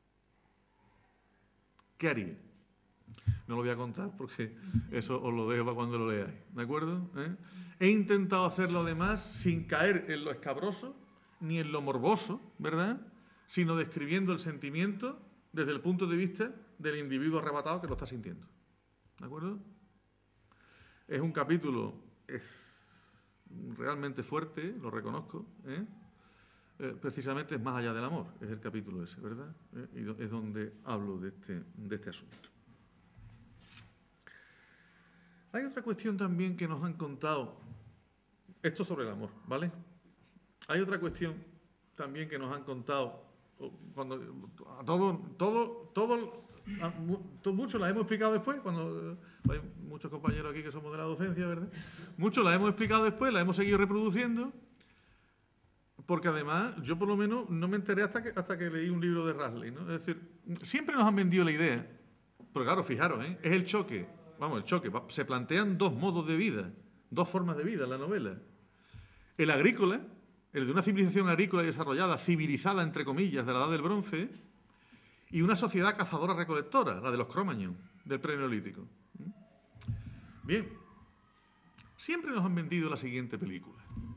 ¿Qué haría? No lo voy a contar porque eso os lo dejo para cuando lo leáis, ¿de acuerdo? ¿Eh? He intentado hacerlo además sin caer en lo escabroso ni en lo morboso, ¿verdad? Sino describiendo el sentimiento desde el punto de vista del individuo arrebatado que lo está sintiendo, ¿de acuerdo? Es un capítulo es realmente fuerte, lo reconozco, ¿eh? Eh, precisamente es más allá del amor, es el capítulo ese, ¿verdad? ¿Eh? Y es donde hablo de este, de este asunto. Hay otra cuestión también que nos han contado, esto sobre el amor, ¿vale? Hay otra cuestión también que nos han contado, cuando a todo, todo, todo, a, muchos la hemos explicado después, cuando hay muchos compañeros aquí que somos de la docencia, ¿verdad? Muchos la hemos explicado después, la hemos seguido reproduciendo, porque además yo por lo menos no me enteré hasta que, hasta que leí un libro de Rasley, ¿no? Es decir, siempre nos han vendido la idea, pero claro, fijaros, ¿eh? Es el choque. Vamos, el choque. Se plantean dos modos de vida, dos formas de vida en la novela. El agrícola, el de una civilización agrícola y desarrollada, civilizada, entre comillas, de la Edad del Bronce, y una sociedad cazadora-recolectora, la de los Cro-Magnon, del Preneolítico. Bien, siempre nos han vendido la siguiente película.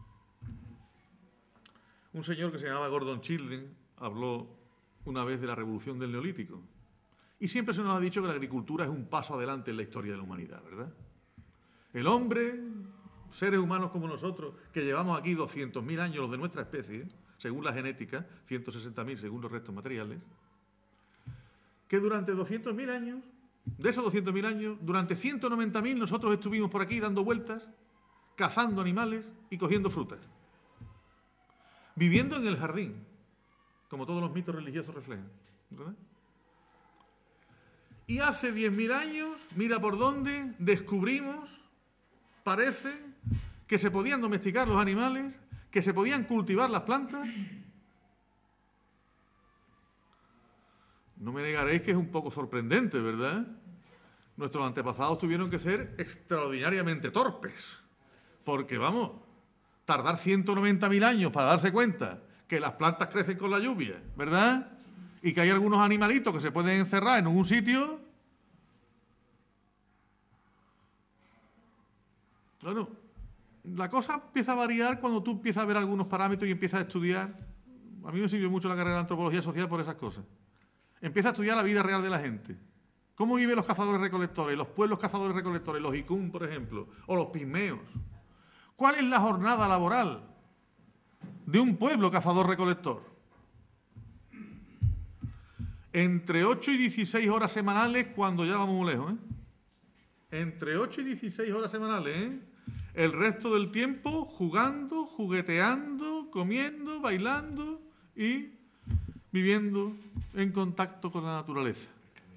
Un señor que se llamaba Gordon Childen habló una vez de la revolución del Neolítico. Y siempre se nos ha dicho que la agricultura es un paso adelante en la historia de la humanidad, ¿verdad? El hombre, seres humanos como nosotros, que llevamos aquí doscientos mil años, los de nuestra especie, según la genética, ciento sesenta mil según los restos materiales, que durante doscientos mil años, de esos doscientos mil años, durante ciento noventa mil nosotros estuvimos por aquí dando vueltas, cazando animales y cogiendo frutas. Viviendo en el jardín, como todos los mitos religiosos reflejan, ¿verdad? Y hace diez mil años, mira por dónde, descubrimos, parece, que se podían domesticar los animales, que se podían cultivar las plantas. No me negaréis que es un poco sorprendente, ¿verdad? Nuestros antepasados tuvieron que ser extraordinariamente torpes, porque, vamos, tardar ciento noventa mil años para darse cuenta que las plantas crecen con la lluvia, ¿verdad? Y que hay algunos animalitos que se pueden encerrar en un sitio. Bueno, la cosa empieza a variar cuando tú empiezas a ver algunos parámetros y empiezas a estudiar. A mí me sirvió mucho la carrera de antropología social por esas cosas. Empieza a estudiar la vida real de la gente. ¿Cómo viven los cazadores-recolectores, los pueblos cazadores-recolectores, los Ikun, por ejemplo, o los pigmeos? ¿Cuál es la jornada laboral de un pueblo cazador-recolector? Entre ocho y dieciséis horas semanales, cuando ya vamos muy lejos, ¿eh? Entre ocho y dieciséis horas semanales, ¿eh? El resto del tiempo jugando, jugueteando, comiendo, bailando y viviendo en contacto con la naturaleza.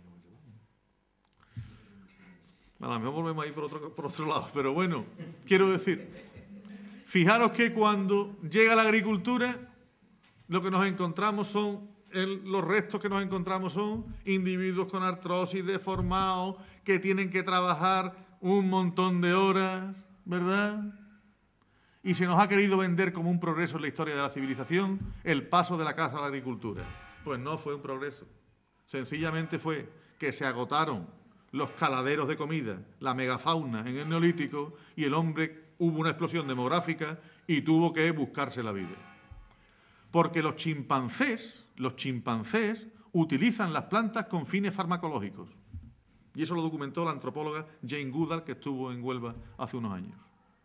A lo mejor volvemos ahí por otro, por otro lado, pero bueno, quiero decir, fijaros que cuando llega la agricultura, lo que nos encontramos son, el, los restos que nos encontramos son individuos con artrosis, deformados, que tienen que trabajar un montón de horas, ¿verdad? Y se nos ha querido vender como un progreso en la historia de la civilización el paso de la caza a la agricultura. Pues no fue un progreso. Sencillamente fue que se agotaron los caladeros de comida, la megafauna en el Neolítico, y el hombre, hubo una explosión demográfica y tuvo que buscarse la vida. Porque los chimpancés, los chimpancés utilizan las plantas con fines farmacológicos. Y eso lo documentó la antropóloga Jane Goodall, que estuvo en Huelva hace unos años.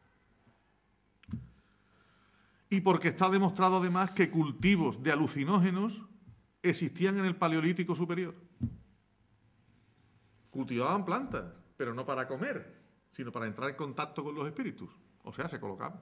Y porque está demostrado además que cultivos de alucinógenos existían en el Paleolítico superior. Cultivaban plantas, pero no para comer, sino para entrar en contacto con los espíritus. O sea, se colocaban.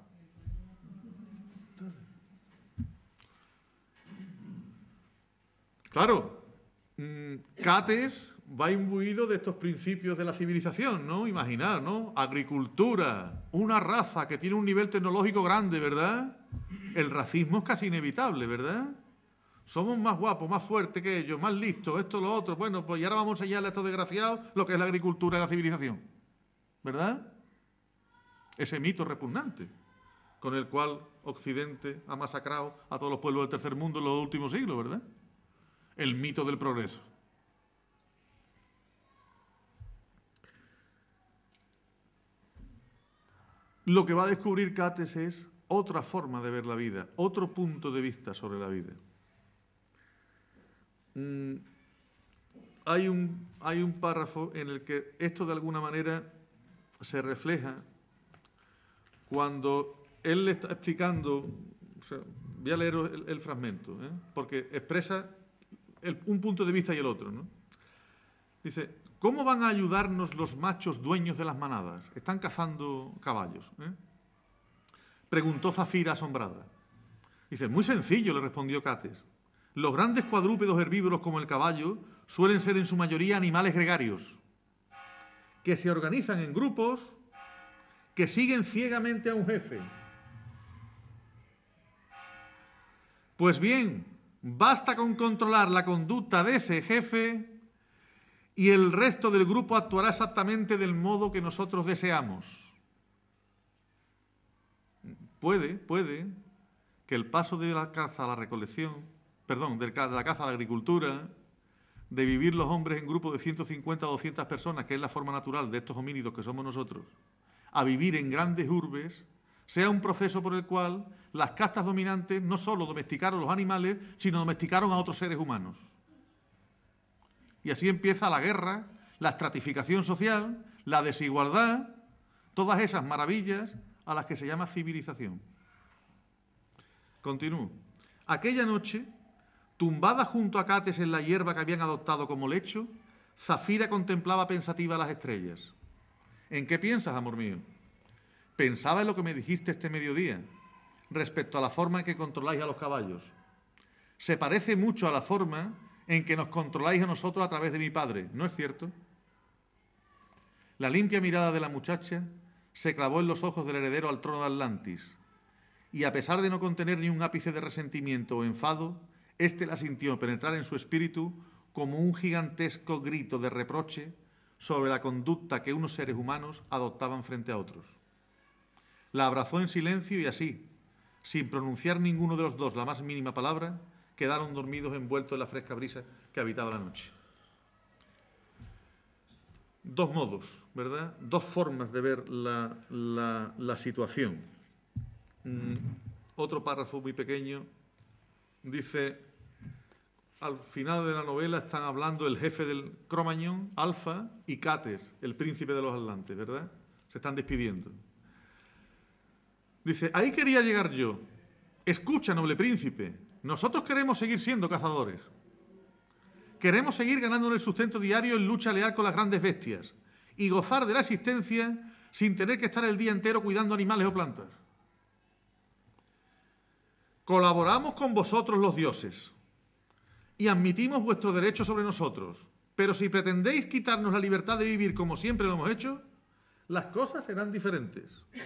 Claro, Cates va imbuido de estos principios de la civilización, ¿no? Imaginar, ¿no? Agricultura, una raza que tiene un nivel tecnológico grande, ¿verdad? El racismo es casi inevitable, ¿verdad? Somos más guapos, más fuertes que ellos, más listos, esto, lo otro. Bueno, pues ya ahora vamos a enseñarle a estos desgraciados lo que es la agricultura y la civilización, ¿verdad? Ese mito repugnante con el cual Occidente ha masacrado a todos los pueblos del tercer mundo en los últimos siglos, ¿verdad? El mito del progreso. Lo que va a descubrir Cates es otra forma de ver la vida, otro punto de vista sobre la vida. Mm, hay un, hay un párrafo en el que esto de alguna manera se refleja cuando él le está explicando, o sea, voy a leer el, el fragmento, ¿eh? Porque expresa el, un punto de vista y el otro, ¿no? Dice, ¿cómo van a ayudarnos los machos dueños de las manadas? Están cazando caballos, ¿eh? Preguntó Zafira asombrada. Dice, muy sencillo, le respondió Cates. Los grandes cuadrúpedos herbívoros como el caballo suelen ser en su mayoría animales gregarios, que se organizan en grupos, que siguen ciegamente a un jefe. Pues bien, basta con controlar la conducta de ese jefe y el resto del grupo actuará exactamente del modo que nosotros deseamos. Puede, puede que el paso de la caza a la recolección, perdón, de la caza a la agricultura, de vivir los hombres en grupos de ciento cincuenta o doscientas personas, que es la forma natural de estos homínidos que somos nosotros, a vivir en grandes urbes, sea un proceso por el cual las castas dominantes no solo domesticaron los animales, sino domesticaron a otros seres humanos. Y así empieza la guerra, la estratificación social, la desigualdad, todas esas maravillas a las que se llama civilización. Continúo. Aquella noche, tumbada junto a Cates en la hierba que habían adoptado como lecho, Zafira contemplaba pensativa las estrellas. ¿En qué piensas, amor mío? Pensaba en lo que me dijiste este mediodía, respecto a la forma en que controláis a los caballos. Se parece mucho a la forma en que nos controláis a nosotros a través de mi padre, ¿no es cierto? La limpia mirada de la muchacha se clavó en los ojos del heredero al trono de Atlantis, y a pesar de no contener ni un ápice de resentimiento o enfado, éste la sintió penetrar en su espíritu como un gigantesco grito de reproche sobre la conducta que unos seres humanos adoptaban frente a otros. La abrazó en silencio y así, sin pronunciar ninguno de los dos la más mínima palabra, quedaron dormidos envueltos en la fresca brisa que habitaba la noche. Dos modos, ¿verdad? Dos formas de ver la, la, la situación. Mm, otro párrafo muy pequeño dice, al final de la novela están hablando el jefe del Cromañón, Alfa, y Cates, el príncipe de los Atlantes, ¿verdad? Se están despidiendo. Dice, ahí quería llegar yo. Escucha, noble príncipe, nosotros queremos seguir siendo cazadores. Queremos seguir ganando el sustento diario en lucha leal con las grandes bestias y gozar de la existencia sin tener que estar el día entero cuidando animales o plantas. Colaboramos con vosotros los dioses y admitimos vuestro derecho sobre nosotros, pero si pretendéis quitarnos la libertad de vivir como siempre lo hemos hecho, las cosas serán diferentes.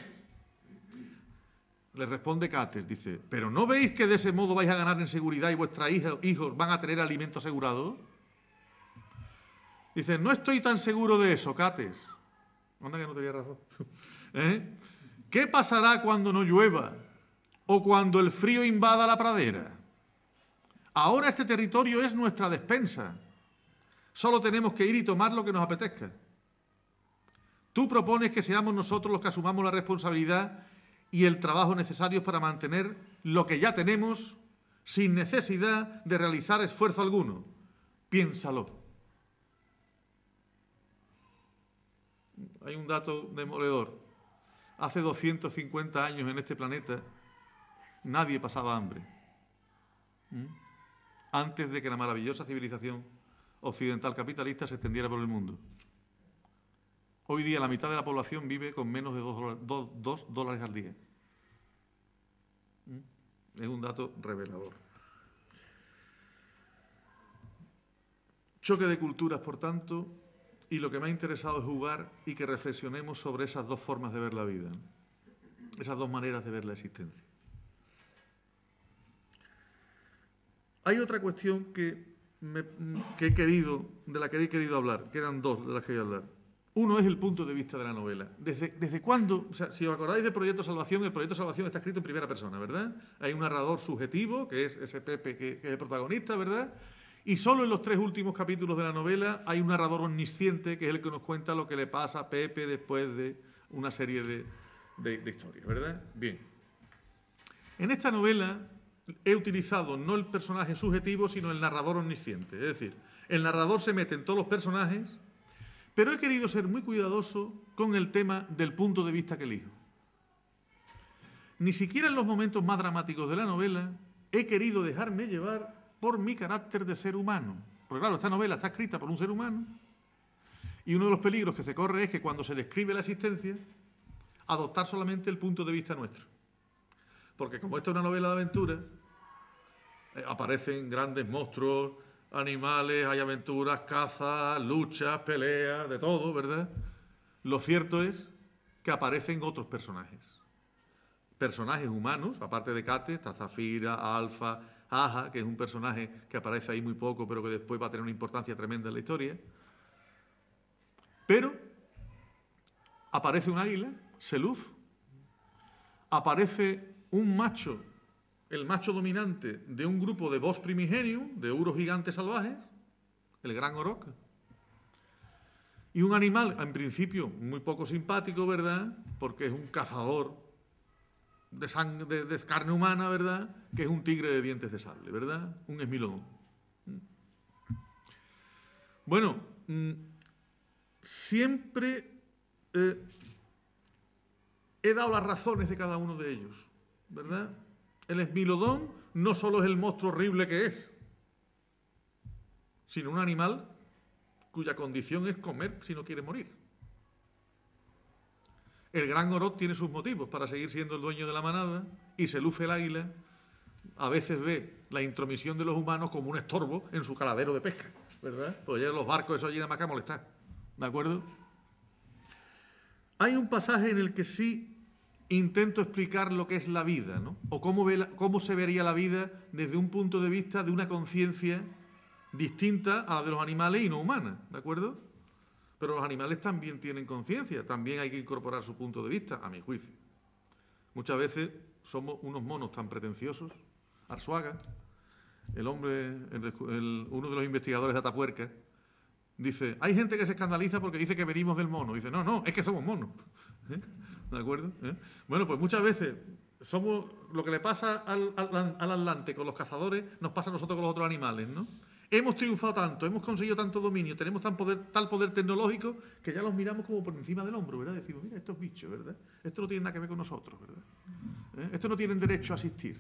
Le responde Cates, dice, ¿pero no veis que de ese modo vais a ganar en seguridad y vuestras hijos van a tener alimento asegurado? Dice, no estoy tan seguro de eso, Cates. Anda que no tenía razón. ¿Eh? ¿Qué pasará cuando no llueva o cuando el frío invada la pradera? Ahora este territorio es nuestra despensa. Solo tenemos que ir y tomar lo que nos apetezca. Tú propones que seamos nosotros los que asumamos la responsabilidad y el trabajo necesarios para mantener lo que ya tenemos sin necesidad de realizar esfuerzo alguno. Piénsalo. Hay un dato demoledor. Hace doscientos cincuenta años en este planeta nadie pasaba hambre. ¿Mm? Antes de que la maravillosa civilización occidental capitalista se extendiera por el mundo. Hoy día la mitad de la población vive con menos de dos dólares al día. Es un dato revelador. Choque de culturas, por tanto, y lo que me ha interesado es jugar y que reflexionemos sobre esas dos formas de ver la vida, esas dos maneras de ver la existencia. Hay otra cuestión que, me, que he querido, de la que he querido hablar, quedan dos de las que voy a hablar. Uno es el punto de vista de la novela. ¿Desde, desde cuándo? O sea, si os acordáis del Proyecto Salvación, el Proyecto Salvación está escrito en primera persona, ¿verdad? Hay un narrador subjetivo, que es ese Pepe que, que es el protagonista, ¿verdad? Y solo en los tres últimos capítulos de la novela hay un narrador omnisciente, que es el que nos cuenta lo que le pasa a Pepe después de una serie de, de, de historias, ¿verdad? Bien. En esta novela he utilizado no el personaje subjetivo, sino el narrador omnisciente. Es decir, el narrador se mete en todos los personajes, pero he querido ser muy cuidadoso con el tema del punto de vista que elijo. Ni siquiera en los momentos más dramáticos de la novela he querido dejarme llevar por mi carácter de ser humano. Porque claro, esta novela está escrita por un ser humano y uno de los peligros que se corre es que cuando se describe la existencia, adoptar solamente el punto de vista nuestro. Porque como esta es una novela de aventura, eh, aparecen grandes monstruos, animales, hay aventuras, cazas, luchas, peleas, de todo, ¿verdad? Lo cierto es que aparecen otros personajes. Personajes humanos, aparte de Cates, está Zafira, Alfa, Aja, que es un personaje que aparece ahí muy poco, pero que después va a tener una importancia tremenda en la historia. Pero aparece un águila, Seluf, aparece un macho, el macho dominante de un grupo de Bos Primigenium, de uros gigantes salvajes, el gran Orok, y un animal, en principio, muy poco simpático, ¿verdad?, porque es un cazador de, sangre, de, de carne humana, ¿verdad?, que es un tigre de dientes de sable, ¿verdad?, un esmilodón. Bueno, siempre eh, he dado las razones de cada uno de ellos, ¿verdad? El esmilodón no solo es el monstruo horrible que es, sino un animal cuya condición es comer si no quiere morir. El gran Orok tiene sus motivos para seguir siendo el dueño de la manada y Seluf el águila a veces ve la intromisión de los humanos como un estorbo en su caladero de pesca, ¿verdad? Pues ya los barcos eso llena más que a molestar, ¿de acuerdo? Hay un pasaje en el que sí intento explicar lo que es la vida, ¿no? O cómo, ve la, cómo se vería la vida desde un punto de vista de una conciencia distinta a la de los animales y no humana, ¿de acuerdo? Pero los animales también tienen conciencia, también hay que incorporar su punto de vista, a mi juicio. Muchas veces somos unos monos tan pretenciosos. Arzuaga, el hombre, el, el, uno de los investigadores de Atapuerca, dice, hay gente que se escandaliza porque dice que venimos del mono. Dice, no, no, es que somos monos. ¿Eh? ¿De acuerdo? ¿Eh? Bueno, pues muchas veces somos lo que le pasa al, al, al Atlante con los cazadores, nos pasa a nosotros con los otros animales, ¿no? Hemos triunfado tanto, hemos conseguido tanto dominio, tenemos tan poder, tal poder tecnológico que ya los miramos como por encima del hombro, ¿verdad? Decimos, mira, estos bichos, ¿verdad? Esto no tiene nada que ver con nosotros, ¿verdad? ¿Eh? Estos no tienen derecho a asistir.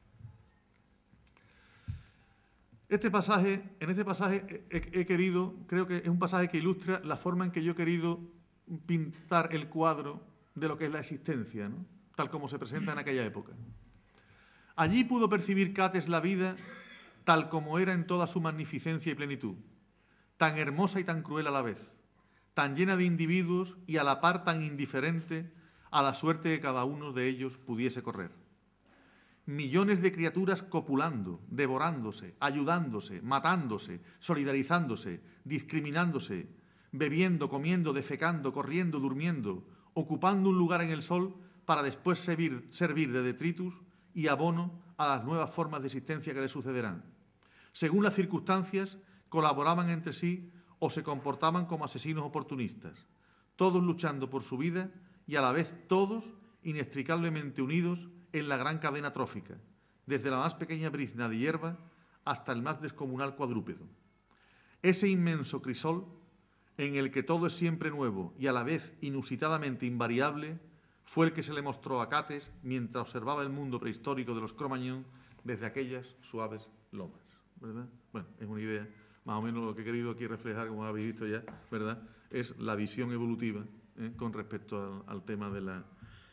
Este pasaje, en este pasaje he, he querido, creo que es un pasaje que ilustra la forma en que yo he querido pintar el cuadro de lo que es la existencia, ¿no? Tal como se presenta en aquella época. Allí pudo percibir Cates la vida tal como era en toda su magnificencia y plenitud, tan hermosa y tan cruel a la vez, tan llena de individuos y a la par tan indiferente a la suerte que cada uno de ellos pudiese correr. Millones de criaturas copulando, devorándose, ayudándose, matándose, solidarizándose, discriminándose, bebiendo, comiendo, defecando, corriendo, durmiendo, ocupando un lugar en el sol para después servir, servir de detritus y abono a las nuevas formas de existencia que le sucederán. Según las circunstancias, colaboraban entre sí o se comportaban como asesinos oportunistas, todos luchando por su vida y a la vez todos inextricablemente unidos en la gran cadena trófica, desde la más pequeña brizna de hierba hasta el más descomunal cuadrúpedo. Ese inmenso crisol, en el que todo es siempre nuevo y a la vez inusitadamente invariable, fue el que se le mostró a Cates mientras observaba el mundo prehistórico de los Cro-Magnon desde aquellas suaves lomas, ¿verdad? Bueno, es una idea, más o menos lo que he querido aquí reflejar, como habéis visto ya, ¿verdad? Es la visión evolutiva ¿eh? con respecto al, al tema de la,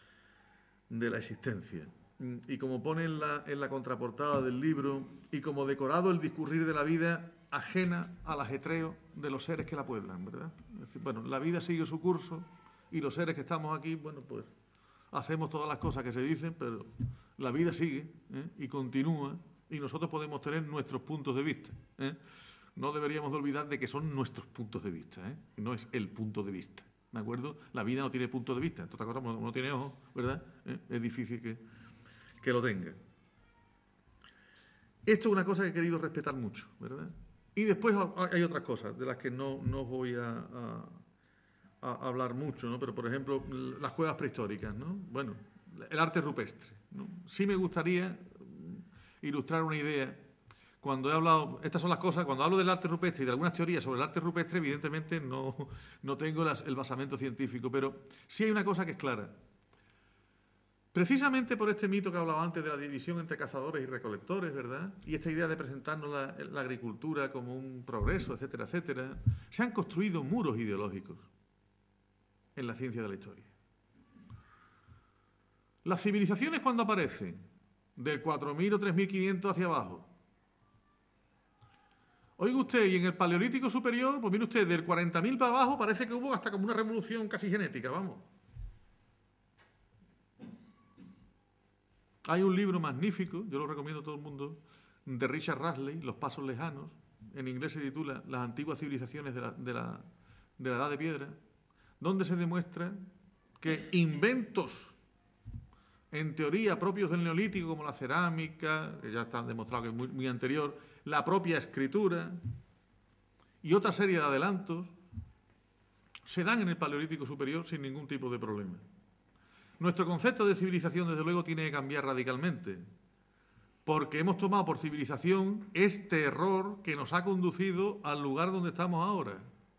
de la existencia. Y como pone en la, en la contraportada del libro, y como decorado el discurrir de la vida ajena al ajetreo de los seres que la pueblan, ¿verdad? Es decir, bueno, la vida sigue su curso y los seres que estamos aquí, bueno, pues hacemos todas las cosas que se dicen, pero la vida sigue ¿eh? y continúa y nosotros podemos tener nuestros puntos de vista. ¿eh? No deberíamos de olvidar de que son nuestros puntos de vista, ¿eh? no es el punto de vista, ¿de acuerdo? La vida no tiene punto de vista, entre otras cosas, como no tiene ojos, ¿verdad? ¿Eh? Es difícil que, que lo tenga. Esto es una cosa que he querido respetar mucho, ¿verdad? Y después hay otras cosas de las que no, no os voy a, a, a hablar mucho, ¿no? Pero, por ejemplo, las cuevas prehistóricas, ¿no? Bueno, el arte rupestre, ¿no? Sí me gustaría ilustrar una idea. Cuando he hablado, estas son las cosas, cuando hablo del arte rupestre y de algunas teorías sobre el arte rupestre, evidentemente no, no tengo las, el basamento científico, pero sí hay una cosa que es clara. Precisamente por este mito que hablaba antes de la división entre cazadores y recolectores, ¿verdad? Y esta idea de presentarnos la, la agricultura como un progreso, etcétera, etcétera, se han construido muros ideológicos en la ciencia de la historia. Las civilizaciones cuando aparecen, del cuatro mil o tres mil quinientos hacia abajo, oiga usted, y en el Paleolítico superior, pues mire usted, del cuarenta mil para abajo parece que hubo hasta como una revolución casi genética, vamos. Hay un libro magnífico, yo lo recomiendo a todo el mundo, de Richard Rusley, Los pasos lejanos. En inglés se titula Las antiguas civilizaciones de la, de la, de la Edad de Piedra, donde se demuestra que inventos, en teoría, propios del Neolítico, como la cerámica, que ya está demostrado que es muy, muy anterior, la propia escritura y otra serie de adelantos, se dan en el Paleolítico superior sin ningún tipo de problema. Nuestro concepto de civilización, desde luego, tiene que cambiar radicalmente, porque hemos tomado por civilización este error que nos ha conducido al lugar donde estamos ahora.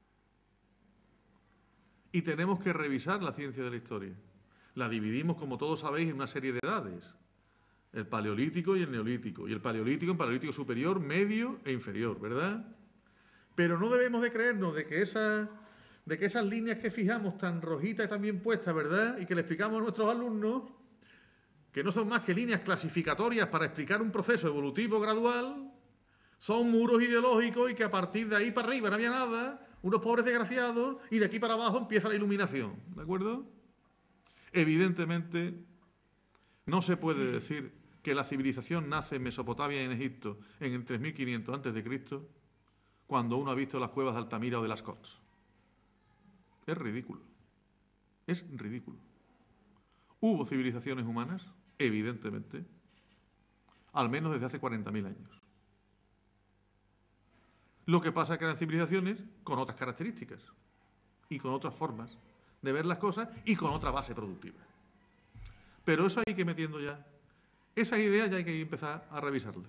Y tenemos que revisar la ciencia de la historia. La dividimos, como todos sabéis, en una serie de edades. El Paleolítico y el Neolítico. Y el Paleolítico en Paleolítico superior, medio e inferior, ¿verdad? Pero no debemos de creernos de que esa... de que esas líneas que fijamos tan rojitas y tan bien puestas, ¿verdad? Y que le explicamos a nuestros alumnos, que no son más que líneas clasificatorias para explicar un proceso evolutivo gradual, son muros ideológicos y que a partir de ahí para arriba no había nada, unos pobres desgraciados, y de aquí para abajo empieza la iluminación, ¿de acuerdo? Evidentemente, no se puede decir que la civilización nace en Mesopotamia y en Egipto en el tres mil quinientos antes de Cristo cuando uno ha visto las cuevas de Altamira o de Lascaux. Es ridículo. Es ridículo. ¿Hubo civilizaciones humanas? Evidentemente. Al menos desde hace cuarenta mil años. Lo que pasa es que eran civilizaciones con otras características y con otras formas de ver las cosas y con otra base productiva. Pero eso hay que ir metiendo ya. Esas ideas ya hay que empezar a revisarlas.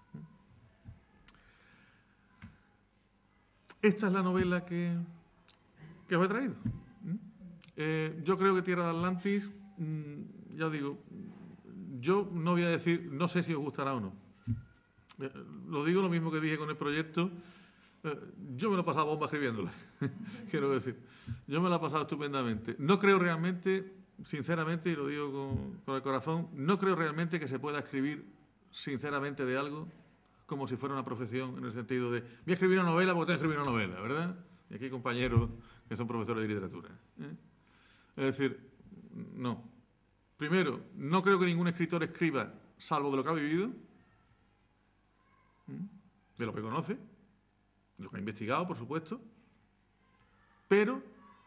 Esta es la novela que, que os he traído. Eh, yo creo que Tierra de Atlantis, mmm, ya os digo, yo no voy a decir, no sé si os gustará o no. Eh, lo digo lo mismo que dije con el proyecto. Eh, yo me lo he pasado bomba escribiéndola, quiero decir. Yo me lo he pasado estupendamente. No creo realmente, sinceramente, y lo digo con, con el corazón, no creo realmente que se pueda escribir sinceramente de algo como si fuera una profesión, en el sentido de, voy a escribir una novela porque tengo que escribir una novela, ¿verdad? Y aquí hay compañeros que son profesores de literatura. ¿eh? Es decir, no. Primero, no creo que ningún escritor escriba salvo de lo que ha vivido, ¿eh? de lo que conoce, de lo que ha investigado, por supuesto, pero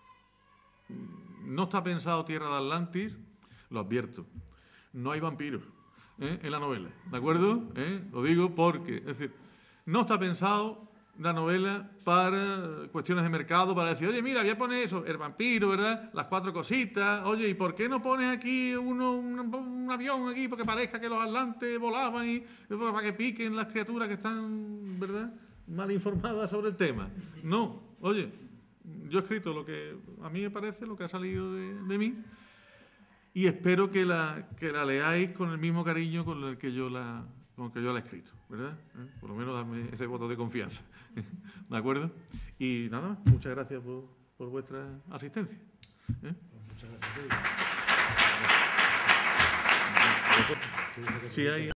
no está pensado Tierra de Atlantis, lo advierto, no hay vampiros. ¿Eh? en la novela, ¿de acuerdo? ¿Eh? Lo digo porque, es decir, no está pensado la novela para cuestiones de mercado, para decir, oye, mira, voy a poner eso, el vampiro, ¿verdad? Las cuatro cositas, oye, ¿y por qué no pones aquí uno, un, un avión aquí porque parezca que los atlantes volaban y para que piquen las criaturas que están, ¿verdad?, mal informadas sobre el tema? No, oye, yo he escrito lo que a mí me parece, lo que ha salido de, de mí, y espero que la, que la leáis con el mismo cariño con el que yo la, con el que yo la he escrito, ¿verdad? ¿Eh? Por lo menos dame ese voto de confianza, ¿de acuerdo? Y nada, muchas gracias por, por vuestra asistencia. ¿Eh? Muchas gracias. Si hay...